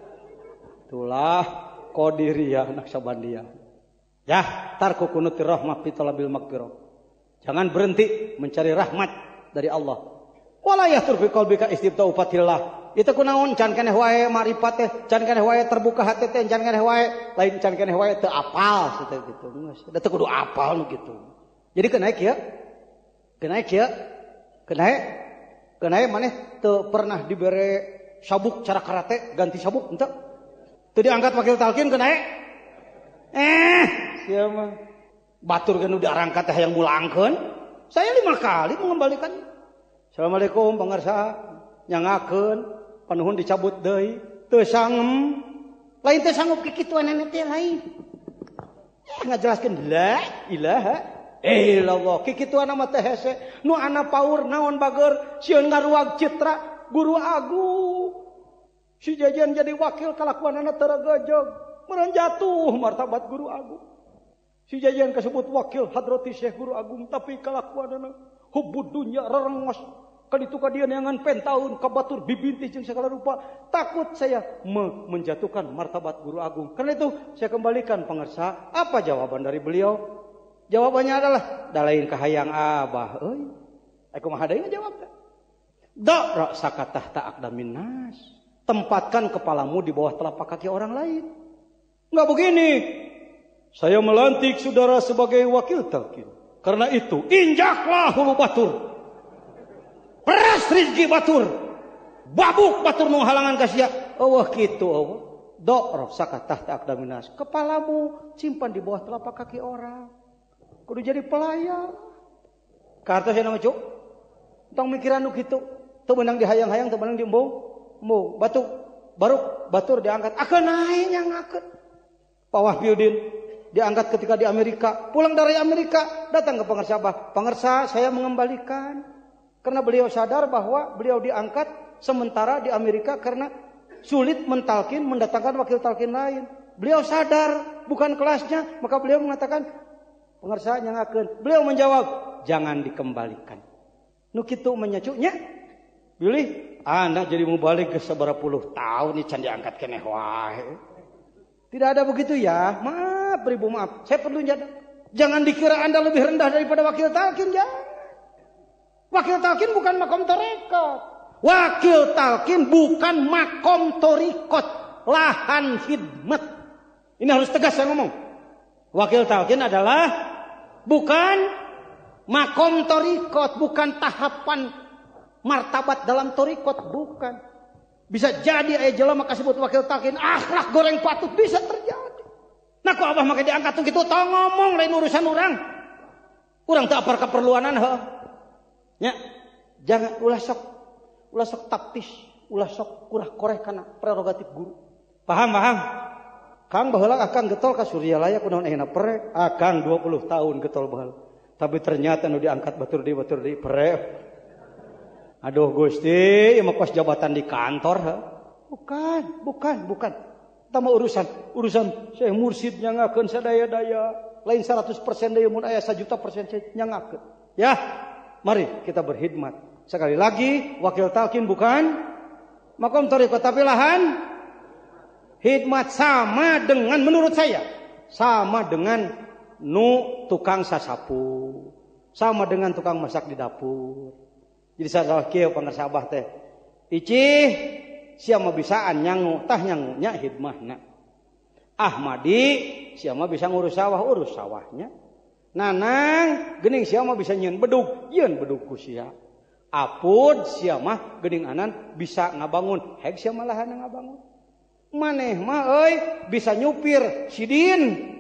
itulah qadiriyah Naqsabandiyah. Ya, tarku kunutir rahmah fi talabil maghfirah. Jangan berhenti mencari rahmat dari Allah. Wala yatur fi qalbika istibta'u fatillah. Itu kunaon can keneh wae marifat teh, can keneh wae terbuka hati teh, can keneh wae lain can keneh wae teu apal saeutik kitu. Da teu kudu apal nu kitu. Jadi kenaik ya. Kenaik ya. Kenaik Kenaik maneh teu pernah dibere sabuk cara karate ganti sabuk henteu. Teu diangkat wakil talkin kenaik. Eh, sia mah batur kan udah arangkat teh hayang mulangkeun. Saya lima kali mengembalikan. Assalamualaikum pangarsa nyangakeun panuhun dicabut deui teu sangem. Lain teu sanggup kikituan teh lain. Eh ngajelaskeun la ilaha Eh Allah, kikituan nama teh hese, nu ana paur naon bager, sieun ngaruag citra guru agung. Si jajan jadi wakil kalakuan anak tergejog, meureun jatuh martabat guru agung. Si jajan kasebut wakil hadrati Syekh guru agung, tapi kalakuan anak hubbud dunya rerengos. Kaditu ka dieu neangan pentaun kabatur bibintih jeung segala rupa. Takut saya me menjatuhkan martabat guru agung. Karena itu saya kembalikan pangarsa, apa jawaban dari beliau? Jawabannya adalah dalain kahayang abah euy. Ai kumaha deui ngajawab teh? Da ra'saka tahta aqdamin nas. Tempatkan kepalamu di bawah telapak kaki orang lain. Enggak begini. Saya melantik saudara sebagai wakil talqin. Karena itu injaklah hulu batur. Peras rizki batur. Babuk batur nu halangan ka sia. Eueuh kitu eueuh. Da ra'saka tahta aqdamin nas. Kepalamu simpan di bawah telapak kaki orang. Kudu jadi pelayan. Kartos ya nama cuk. Tong mikiran nu kitu. Teu meunang dihayang-hayang, teu meunang diembung. Embung. Batu baru batur diangkat. Akeun naik nyangakeun. Pak Wahyudin diangkat ketika di Amerika. Pulang dari Amerika datang ke pangarsa Abah. Pangarsa saya mengembalikan. Karena beliau sadar bahwa beliau diangkat sementara di Amerika karena sulit mentalkin mendatangkan wakil talkin lain. Beliau sadar bukan kelasnya, maka beliau mengatakan pangarsa nyangakeun. Beliau menjawab, jangan dikembalikan. Nu kitu menyacuknya. Bilih, anak jadi mubalik ke sabaraha puluh tahun ni can diangkat keneh wae. Tidak ada begitu ya. Maaf, beribu maaf. Saya perlu nyadar. Jangan dikira Anda lebih rendah daripada wakil talkin ya. Wakil talkin bukan makom tarekat. Wakil talkin bukan makom torikot. Lahan khidmat. Ini harus tegas saya ngomong. Wakil talqin adalah bukan makom torikot, bukan tahapan martabat dalam torikot, bukan. Bisa jadi ayah jelema kasebut wakil talqin akhlak goreng patut, bisa terjadi. Nah ku abah make diangkat tuh gitu, tong ngomong lain urusan orang. Urang teu apar keperluanan heuh. Nya, jangan ulah sok ulah sok taktis, ulah sok kurah koreh kana prerogatif guru. Paham, paham? Kang baheula akang getol ka Suryalaya kunaon ayeuna pere, akang dua puluh tahun getol baheula. Tapi ternyata nu diangkat batur deui batur deui pere. Aduh Gusti, ieu mah kos jabatan di kantor ha. Bukan, bukan, bukan. Eta mah urusan urusan Syekh Mursyid nyangakeun sadaya-daya. Lain seratus persen deui mun aya sajuta persen nyangakeun. Ya, mari kita berkhidmat. Sekali lagi, wakil talqin bukan makom thariqah tapi lahan khidmat, sama dengan menurut saya sama dengan nu tukang sasapu, sama dengan tukang masak di dapur. Jadi saya kieu pangarsa Abah teh icih sia mah bisaan nyangu tah nyangunya hidmahna. Ahmadi sia mah bisa ngurus sawah, urus sawahnya. Nanang geuning sia mah bisa nyieun bedug, yeun bedug ku sia. Apud sia mah geuning anan bisa ngabangun, heg sia mah lahan ngabangun. Maneh mah euy bisa nyupir sidin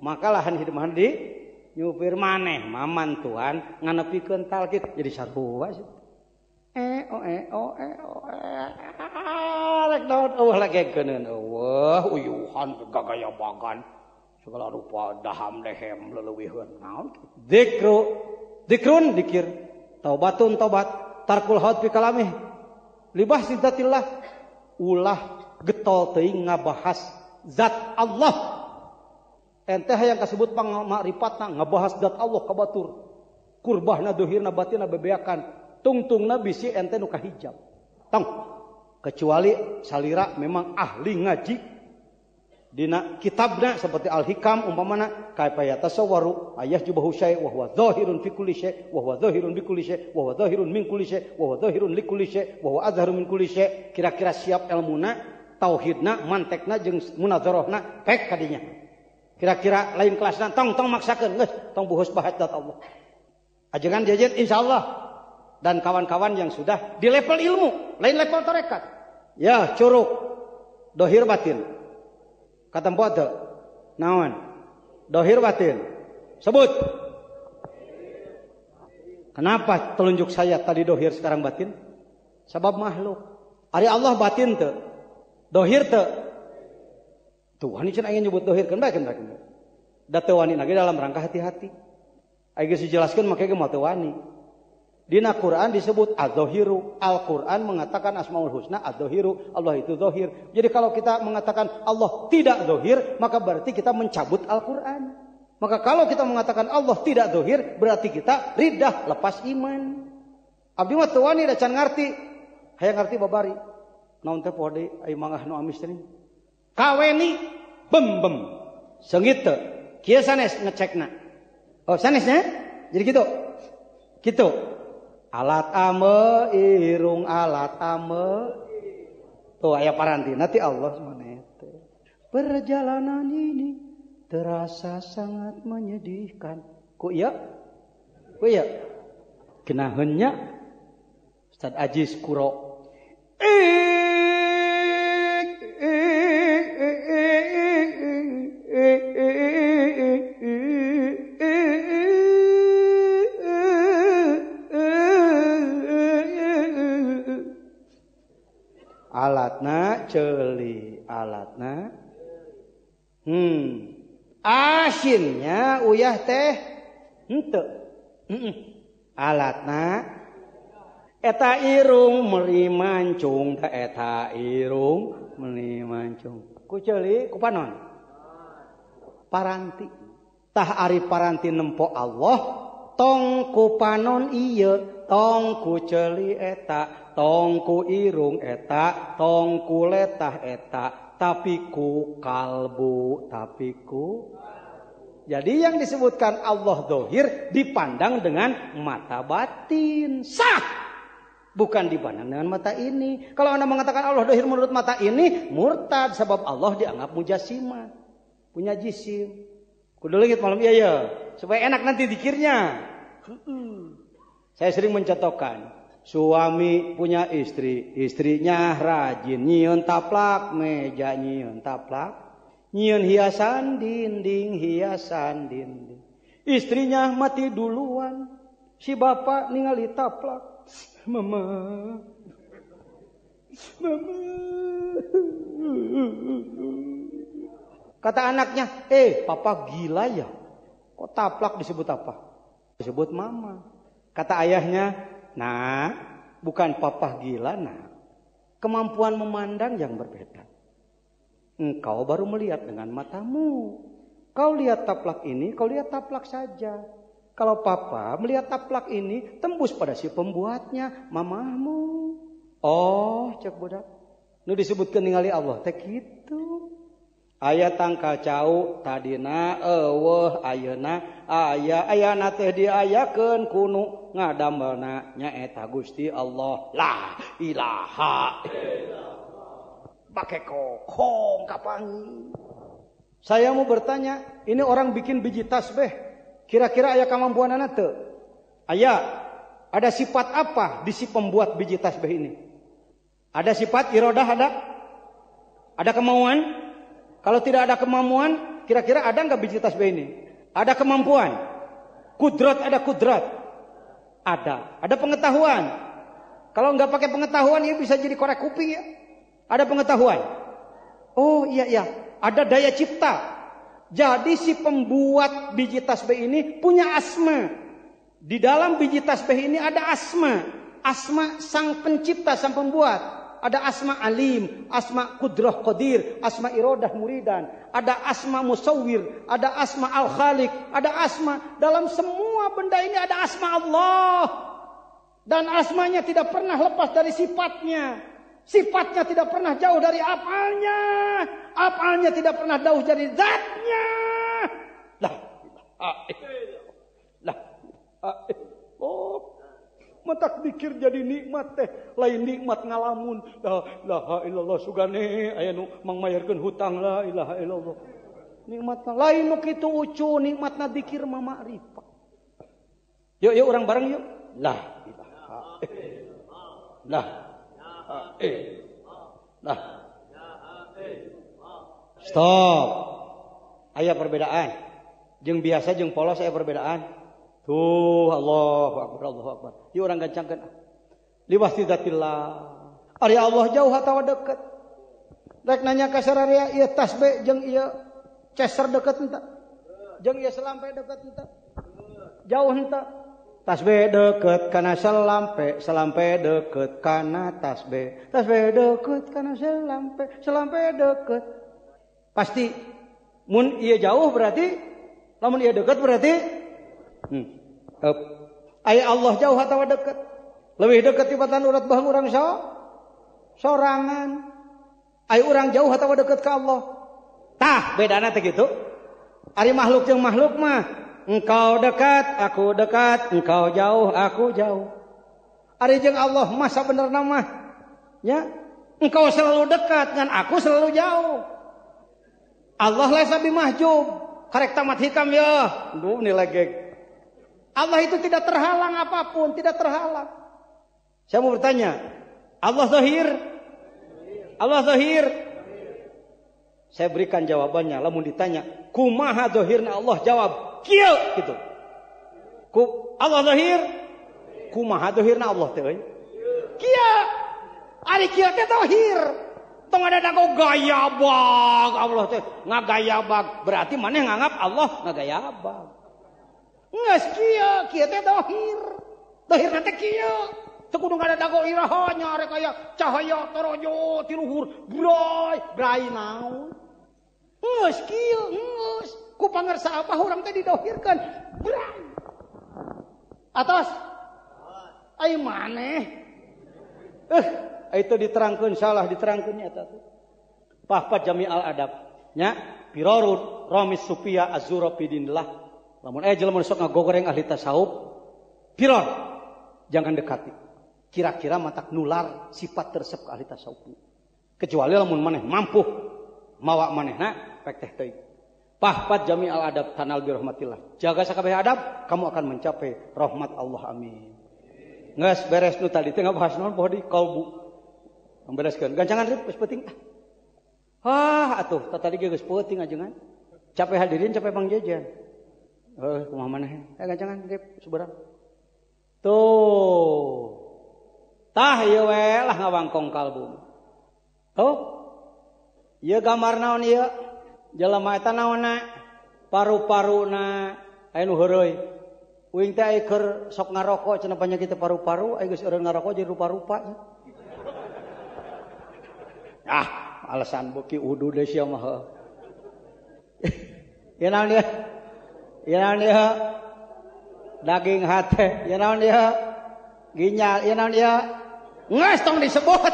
Maka lahan hidup di nyupir maneh maman Tuhan nganepikeun talkit jadi sarua sih. Eh oh eh oh eh oh eh rek daun eueuh lagekeun eueuh uyuhan gagaya bagan segala rupa daham dehem leuwihun naon zikru zikrun zikir taubatun taubat tarkul haud fi kalamih libah sidatillah ulah getol teuing ngabahas zat Allah. Ente hayang kasebut pangmakrifat ngabahas zat Allah kabatur. Kurbahna dohirna batinna bebeakan. Tungtungna bisi ente nu kahijab. Tong. Kecuali salira memang ahli ngaji dina kitabna seperti Al-Hikam umpamana kaifa tasawwaru ayah jubahu syai' wa huwa zahirun fi kulli syai' wa huwa zahirun bi kulli syai' wa huwa zahirun min kulli syai' wa huwa zahirun li kulli syai' wa huwa azharu min kulli syai'. Kira-kira siap ilmuna, tauhidna, mantekna jeung munazarahna pek kadinya. Kira-kira lain kelasna tong tong maksakeun geus tong buhus bahas zat Allah. Ajengan jajet insyaallah dan kawan-kawan yang sudah di level ilmu, lain level tarekat. Ya, curug dohir batin. Katempo teu? Naon? Dohir batin. Sebut. Kenapa telunjuk saya tadi dohir sekarang batin? Sebab makhluk. Ari Allah batin teu? Dohir teu? Tuhan ini ingin nyebut dohir kan baik kan baik. Da teu wani lagi dalam rangka hati-hati. Aya geus dijelaskeun make ge moal teu wani. Dina Quran disebut az-zahiru. Al-Quran mengatakan Asmaul Husna az-zahiru. Allah itu zahir. Jadi kalau kita mengatakan Allah tidak zahir, maka berarti kita mencabut Al-Quran. Maka kalau kita mengatakan Allah tidak zahir, berarti kita ridah lepas iman. Abdi mah teu wani da can ngarti. Hayang ngarti babari. Naon teh poho deui ai mangah nu amis teh. Kaweni bem bem seungit teu kieu sanes ngecekna. Oh sanesnya jadi gitu gitu alat ame irung alat ame tuh aya paranti nanti Allah semuanya teh. Perjalanan ini terasa sangat menyedihkan ku ieu ku ieu kenaheun nya Ustaz Ajis Kuro alatna ceuli alatna hmm asinnya uyah teh henteu heeh alatna eta irung meuli mancung teh eta irung meuli mancung ku ceuli ku panon paranti tah ari paranti nempo Allah tong ku panon ieu tong ku ceuli eta tong ku irung eta, tong ku letah eta, tapi ku kalbu, tapi ku. Jadi yang disebutkan Allah dohir dipandang dengan mata batin. Sah! Bukan dipandang dengan mata ini. Kalau Anda mengatakan Allah dohir menurut mata ini, murtad. Sebab Allah dianggap mujassimah. Punya jisim. Kudu leungit malam iya ya. Supaya enak nanti dikirnya. Saya sering mencontohkan. Suami punya istri, istrinya rajin nyieun taplak meja, nyieun taplak, nyieun hiasan dinding, hiasan dinding. Istrinya mati duluan, si bapak ningali taplak, mama, mama. Kata anaknya, eh papa gila ya, kok taplak disebut apa? Disebut mama. Kata ayahnya, nah, bukan papa gila, nah. Kemampuan memandang yang berbeda. Engkau baru melihat dengan matamu. Kau lihat taplak ini, kau lihat taplak saja. Kalau papa melihat taplak ini, tembus pada si pembuatnya, mamamu. Oh, cek budak. Nu disebutkan ningali Allah, teh kitu. Aya tangkal cau tadina eueuh ayeuna aya ayana teh diayakeun kunu ngadamelna nyaeta Gusti Allah la ilaha illallah pake kokong kapangi. Saya mau bertanya, ini orang bikin biji tasbih kira-kira aya kemampuanana teu? Aya. Ada sifat apa di si pembuat biji tasbih ini? Ada sifat iradah ada? Ada kemauan? Kalau tidak ada kemampuan, kira-kira ada nggak biji tasbih ini? Ada kemampuan. Kudrat, ada kudrat. Ada. Ada pengetahuan. Kalau nggak pakai pengetahuan ya bisa jadi korek kuping ya. Ada pengetahuan. Oh iya iya. Ada daya cipta. Jadi si pembuat biji tasbih ini punya asma. Di dalam biji tasbih ini ada asma. Asma sang pencipta, sang pembuat. Ada asma alim, asma kudrah qadir, asma iradah muridan, ada asma musawwir, ada asma al-khaliq, ada asma. Dalam semua benda ini ada asma Allah. Dan asmanya tidak pernah lepas dari sifatnya. Sifatnya tidak pernah jauh dari afalnya. Afalnya tidak pernah jauh dari zatnya. Lah, lah, oh. Matak dikir jadi nikmat teh, lain nikmat ngalamun. La ilaha illallah sugane aya nu mangmayarkeun hutang, la ilaha illallah. Nikmatna lain nu kitu ucu, nikmatna dikir mah makrifat. Yuk yuk orang bareng yuk. La ilaha illallah. Lah. Stop. Aya perbedaan. Jeung biasa jeung polos aya perbedaan. Tuh Allahu Akbar, Allahu Akbar. Ieu orang gancangkeun. Liwahdatillah. Ari Allah jauh atawa deket? Rek nanya ka sararea ieu tasbih jeung ieu ceser deket henteu? Jeung ieu selampe deket henteu? Jauh henteu? Tasbih deket kana selampe, selampe deket kana tasbih. Tasbih deket kana selampe, selampe deket. Pasti mun ieu jauh berarti lamun ieu deket berarti Hmm. Uh, Aya Allah jauh atau dekat? Lebih dekat tibatan urat bahang urang so? Sorangan. Aya urang jauh atau dekat ke Allah? Tah, bedana teh gitu. Ari makhluk jeung makhluk mah, engkau dekat, aku dekat, engkau jauh, aku jauh. Ari jeung Allah mah sabenerna mah, ya, engkau selalu dekat dan aku selalu jauh. Allah laisa bimahjub, karek tamat hikam ya. Duh nilai geg. Allah itu tidak terhalang apapun, tidak terhalang. Saya mau bertanya, Allah zahir? Allah zahir? Saya berikan jawabannya. Lamun ditanya, kumaha zahirna Allah, jawab, kieu gitu. Ku Allah zahir? Kumaha zahirna Allah teh? Kieu. Ari kieu teh zahir. Tong ada dago gayabag Allah teh ngagayabag. Berarti maneh nganggap Allah ngagayabag. Nges kieu, kieu teh dohir. Dohir teh kieu. Teu kudu ngadago iraha nyare kaya cahaya torojo ti luhur. Bray, bray naon? Nges kieu, nges. Ku pangarsa apa urang teh didohirkeun? Bray. Atos. Ai maneh. Eh, itu diterangkeun salah diterangkeun nya eta teh. Pahpat Jami'al Adab nya Birarud Ramis Sufia Az-Zura bidinillah. Lamun aya jelema sok ngagogoreng ahli tasawuf, piror, jangan dekati. Kira-kira matak nular sifat tersep ke ahli tasawuf. Kecuali lamun maneh mampu mawa manehna pek teh teuing. Pahpat Jami'al Adab tanal bi rahmatillah. Jaga sakabeh adab, kamu akan mencapai rahmat Allah, amin. Geus beres nu tadi teh ngabahas naon poho di kalbu. Membereskeun. Gancangan rip geus peuting. Ah, atuh tadi ge geus peuting ajengan. Capek hadirin, capek Bang Jejen. Eh, kumaha maneh? Eh gancangan rip seberang. Tuh. Tah ieu we lah ngawangkong kalbu. Tuh. Ieu gambar naon ieu? Jelema eta naonna? Paru-paruna aya nu heureuy. Uing teh aya keur sok ngarokok cenah panyakit paru-paru, aya geus eureun ngarokok jadi rupa-rupa. Ah, alasan beuki udu deui sia mah. Ieu naon dia? Ieu naon dia? Daging hate. Ieu naon dia? Ginjal. Ieu naon dia? Ngeus tong disebut.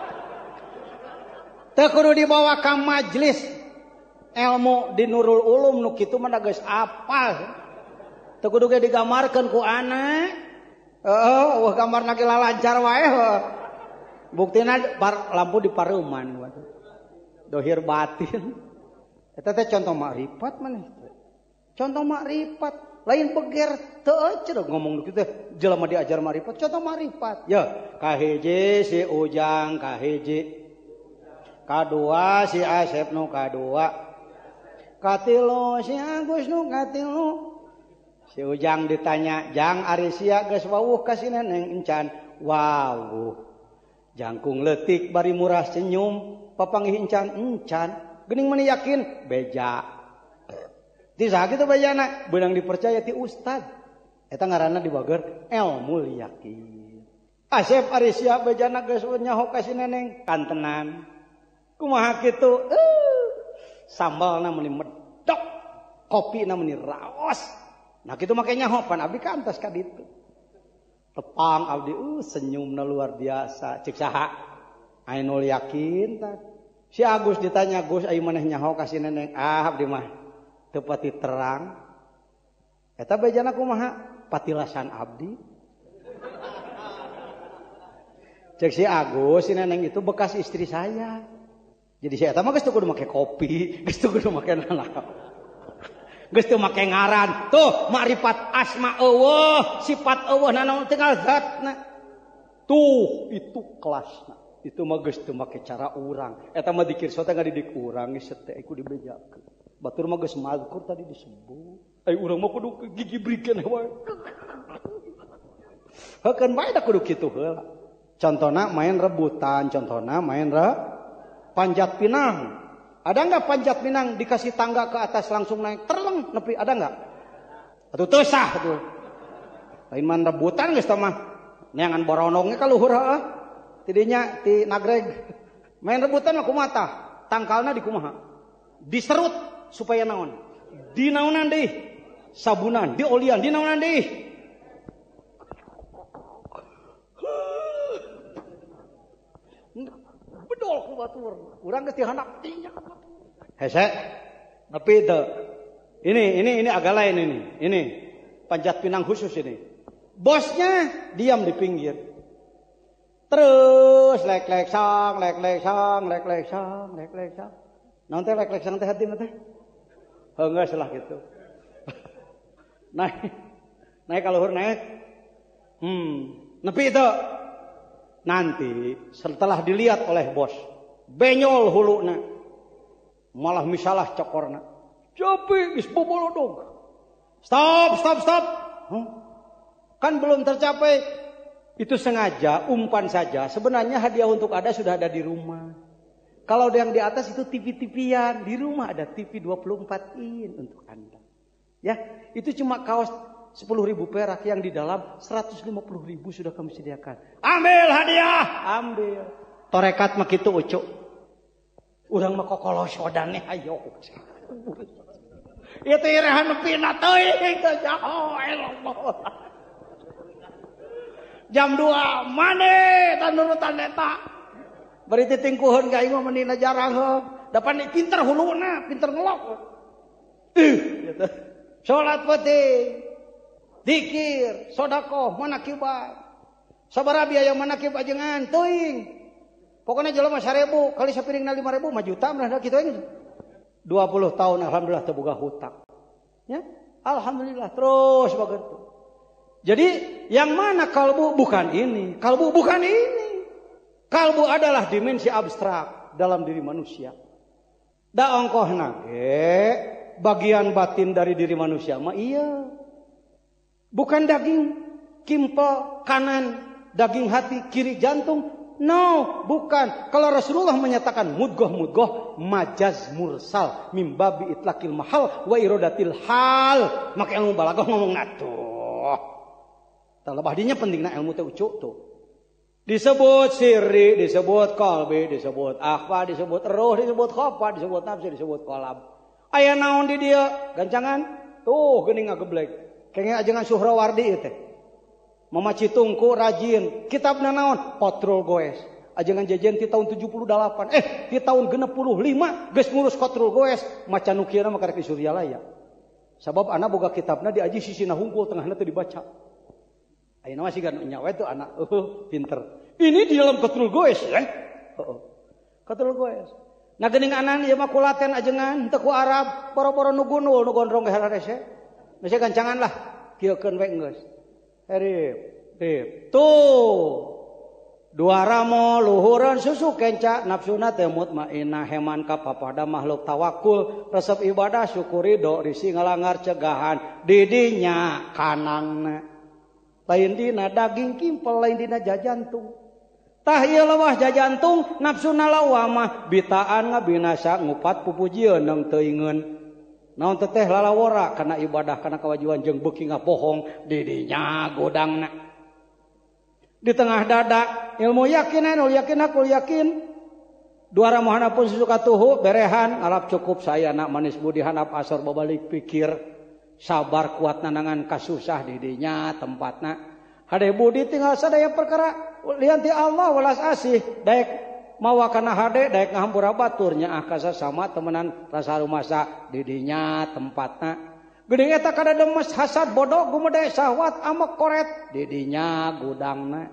Teu kudu dibawa ka majelis ilmu di Nurul Ulum nu kitu mah da geus apal. Teu kudu ge digambarkeun ku anak. Heeh, wah gambarna ge lalancar wae. Buktina lampu dipareuman. Dohir batin. Eta teh contoh makrifat maneh. Contoh makrifat. Lain beger teu eceuk ngomong kitu teh jelema diajar makrifat, contoh makrifat. Ya, kahiji si Ujang, kahiji. Kadua si Asep nu kadua. Katilu si Agus nu katilu. Si Ujang ditanya, "Jang ari sia geus wawuh ka si Neneng encan?" "Wawuh." Jangkung leutik bari murah senyum, papanggih encan, "Encan." Geuning meni yakin? "Beja." Ti saha kitu bejana? Beunang dipercaya ti ustad. Eta ngaranna dibager ilmu yakin. Asep ari sia bejana geus nyaho ka si Neneng, kantenan. Kumaha kitu? Uh, sambalna meuni medok, kopina meuni raos. Nah kitu make nyaho pan abdi kantos ka ditu. Tepang abdi uh senyumna luar biasa. Cik saha? Ainul yakin tah. Si Agus ditanya, "Gus aya maneh nyaho ka si Neneng?" "Ah abdi mah teu pati terang." Eta bejana kumaha? "Patilasan abdi." Cek si Agus, si Neneng itu bekas istri saya. Jadi saya eta mah geus teu kudu make kopi, geus teu kudu make nanaon. Geus teu make ngaran. Tuh, makrifat asma eueuh, sifat eueuh nanaon tinggal zatna. Tuh, itu kelasna. Itu mah geus teu make cara urang. Eta mah dikir sote ngadidik urang geus teh iku dibejakeun. Batur mah geus mazkur tadi disebut. Ai urang mah kudu gigibrikeun wae. Heukeun bae da kudu kitu heula. Contohna main rebutan, contohna main re panjat pinang. Ada enggak panjat pinang dikasih tangga ke atas langsung naik terleng nepi, ada enggak? Atuh teu sah atuh. Lain man rebutan geus tah mah. Neangan boronongnya ka luhur heuh. Tidinya ti nagreg. Main rebutan mah kumaha tah? Tangkalna dikumaha? Diserut supaya naon? Dinaonan deui? Sabunan, diolian, dinaonan deui? Bedol ku batur. Urang geus dihandap tinggal. Hese. Tapi teu. Ini ini ini agak lain ini. Ini panjat pinang khusus ini. Bosnya diam di pinggir. Terus lek-lek sang, lek-lek sang, lek-lek sang, lek-lek sang. Naon teh lek-lek sang teh hatina teh? Heunggeus lah gitu. Naik. Naik ka luhur naik. Hmm, nepi teu. Nanti setelah dilihat oleh bos, benyol huluna, malah misalah cokorna. Capek, is bobolodog. Stop, stop, stop. Huh? Kan belum tercapai. Itu sengaja, umpan saja. Sebenarnya hadiah untuk Anda sudah ada di rumah. Kalau yang di atas itu T V-tivian. Di rumah ada T V dua puluh empat in untuk Anda. Ya, itu cuma kaos sepuluh ribu perak yang di dalam seratus lima puluh ribu sudah kami sediakan. Ambil hadiah, ambil. Torekat mah kitu ucuk. Urang mah kokolos wadane ayo. Ieu teh irahan nepina teuing teh jauh Allah. Jam dua maneh tan nurutan eta. Bari titingkuheun ka aing mah menina jarang heuh. Dapan pinter huluna, pinter ngelok. Ih, gitu. Salat penting. Dikir, sodako, manakibah. Sabaraha biaya manakib ajengan teuing. Pokoknya jelema seribu kali sapiringna lima ribu lima juta mah da kitu aing. dua puluh tahun alhamdulillah teu boga hutang. Ya, alhamdulillah terus begitu. Jadi yang mana kalbu bukan ini, kalbu bukan ini. Kalbu adalah dimensi abstrak dalam diri manusia. Da ongkohna ge bagian batin dari diri manusia mah iya. Bukan daging kimpel kanan, daging hati kiri jantung. No, bukan. Kalau Rasulullah menyatakan mudgoh-mudgoh majaz mursal mimbabi itlaqil mahal wa iradatil hal. Maka ilmu balaghah ngomong atuh. Talabah dinya pentingna ilmu teh ucuk tuh. Disebut sirri, disebut qalbi, disebut akhfa, disebut ruh, disebut khafa, disebut nafsu, disebut qalb. Aya naon di dieu? Gancangan? Tuh geuning ngageblek. Kayaknya ajengan Suhrawardi itu. Mama Citungku rajin. Kitabna naon? Qatrul Goes. Ajengan jajan di tahun tujuh puluh delapan. Eh, di tahun genep puluh lima geus ngurus Qatrul Goes. Maca nu kieu mah karek di Suryalaya. Sabab anak boga kitabna di aji sisina hungkul tengahna teu dibaca. Ayeuna masih kan nyawa itu anak. Uh, pinter. Ini di dalam Qatrul Goes, eh? Heeh. Qatrul Goes. Nah geuning anan ieu mah kulaten ajengan teu ku Arab, boro-boro nu gunul nu gondrong ge hararese. Masih gancangan lah, kieukeun we geus. Herip, rip. Tuh. Dua ramo luhuran susu kenca nafsuna teh mutmainah heman ka papada makhluk tawakul resep ibadah syukuri do risi ngalangar cegahan didinya kanangna lain dina daging kimpel lain dina jajantung tah ieu leuwah jajantung nafsuna lawah mah bitaan ngabinasa ngupat pupujieun neung teu ingeun naon teh lalawora kana ibadah kana kewajiban jeung beuki ngabohong didinya godangna di tengah dada ilmu yakin anu yakin aku yakin dua ramohana pun suka tuhu berehan alap cukup saya nak manis budi hanap asor babalik pikir sabar kuat nanangan kasusah didinya tempatna hade budi tinggal sadaya perkara lianti Allah welas asih daek mawa kana hade daek ngahampura batur nyaah ka sasama temenan rasa rumasa didinya tempatna geuning eta kada demes hasad bodoh gumede syahwat amek koret didinya gudangna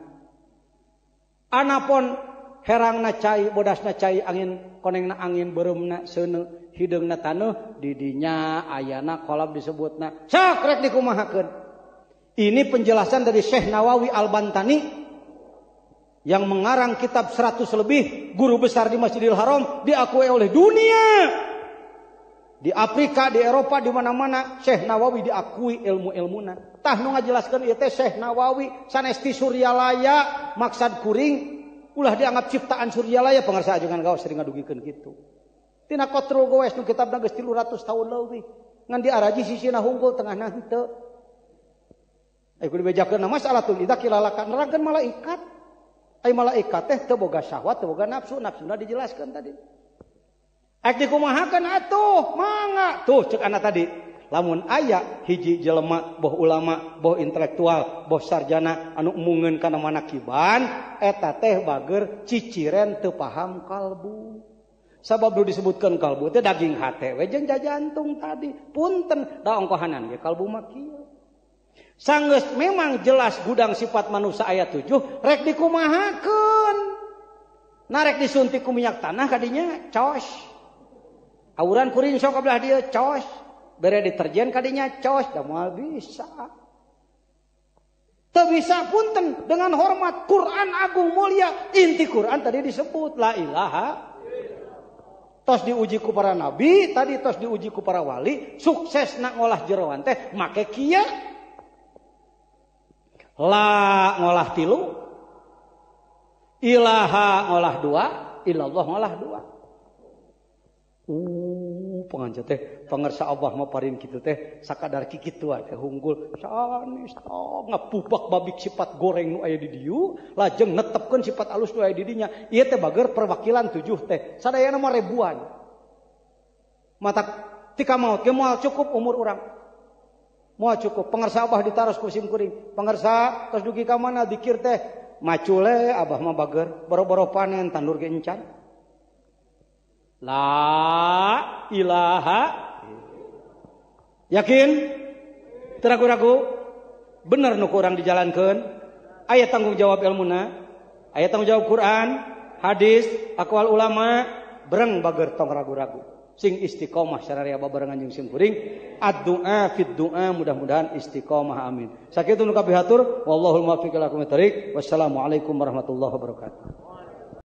anapun herangna cai bodasna cai angin konengna angin bereumna seuneu hideungna taneuh didinya ayana kolab disebutna sok rek dikumahakeun ini penjelasan dari Syekh Nawawi Al-Bantani yang mengarang kitab seratus lebih guru besar di Masjidil Haram diakui oleh dunia. Di Afrika, di Eropa, di mana-mana Syekh Nawawi diakui ilmu-ilmuna. Tah nu ngajelaskeun ieu teh Syekh Nawawi sanes ti Suryalaya maksad kuring ulah dianggap ciptaan Suryalaya pangarsa ajengan gaos sering ngadugikeun kitu. Tina Qatrul Gowes nu kitabna geus tilu ratus tahun leuwih ngan diaraji sisina hunggul tengahna henteu. Ai kudu bejakeun masalah tu idza kilalakan nerangkeun malaikat. Ai malaikat teh teu boga syahwat, teu boga nafsu, nafsuna dijelaskeun tadi. Ek dikumahakeun atuh mangga tuh cek anak tadi lamun aya hiji jelema boh ulama boh intelektual boh sarjana anu munggeun kana manakiban eta teh bager ciciren teu paham kalbu sabab nu disebutkeun kalbu teh daging hate we jeung jajantung tadi punten da ongkohanan ge kalbu mah kieu sanggeus memang jelas gudang sifat manusia ayat tujuh rek dikumahakeun narek disuntik ku minyak tanah kadinya cos auran kuring sok kabelah dia cos bere deterjen kadinya cos da moal bisa teu bisa punten dengan hormat Quran agung mulia inti Quran tadi disebut la ilaha tos diuji ku para nabi tadi tos diuji ku para wali sukses nak ngolah jeroan teh make kieu la ngolah tilu ilaha ngolah dua illallah ngolah dua. Uh, panganca teh pangarsa Allah mah paring kitu teh sakadar kikitu teh hunggul sanes tong ngapubak babik sifat goreng nu aya di dieu lajeng netepkeun sifat alus nu aya di dinya ieu teh bager perwakilan tujuh teh sadayana mah ribuan mata tika maot ge moal cukup umur urang moal cukup pangarsa Abah ditaros ku sim kuring pangarsa tos dugi ka mana dikir teh macule Abah mah bager boro-boro panen tandur ge encan. La ilaha yakin teragu-ragu bener nu kurang dijalankeun aya tanggung jawab ilmuna aya tanggung jawab Quran hadis aqwal ulama bereng bager tong ragu-ragu sing istiqomah sararea babarengan jeung sim kuring ad-du'a fid du'a mudah-mudahan istiqomah amin sakitu nu kabeh hatur wallahul muwaffiq ila aqwamit thoriq wassalamu alaikum warahmatullahi wabarakatuh.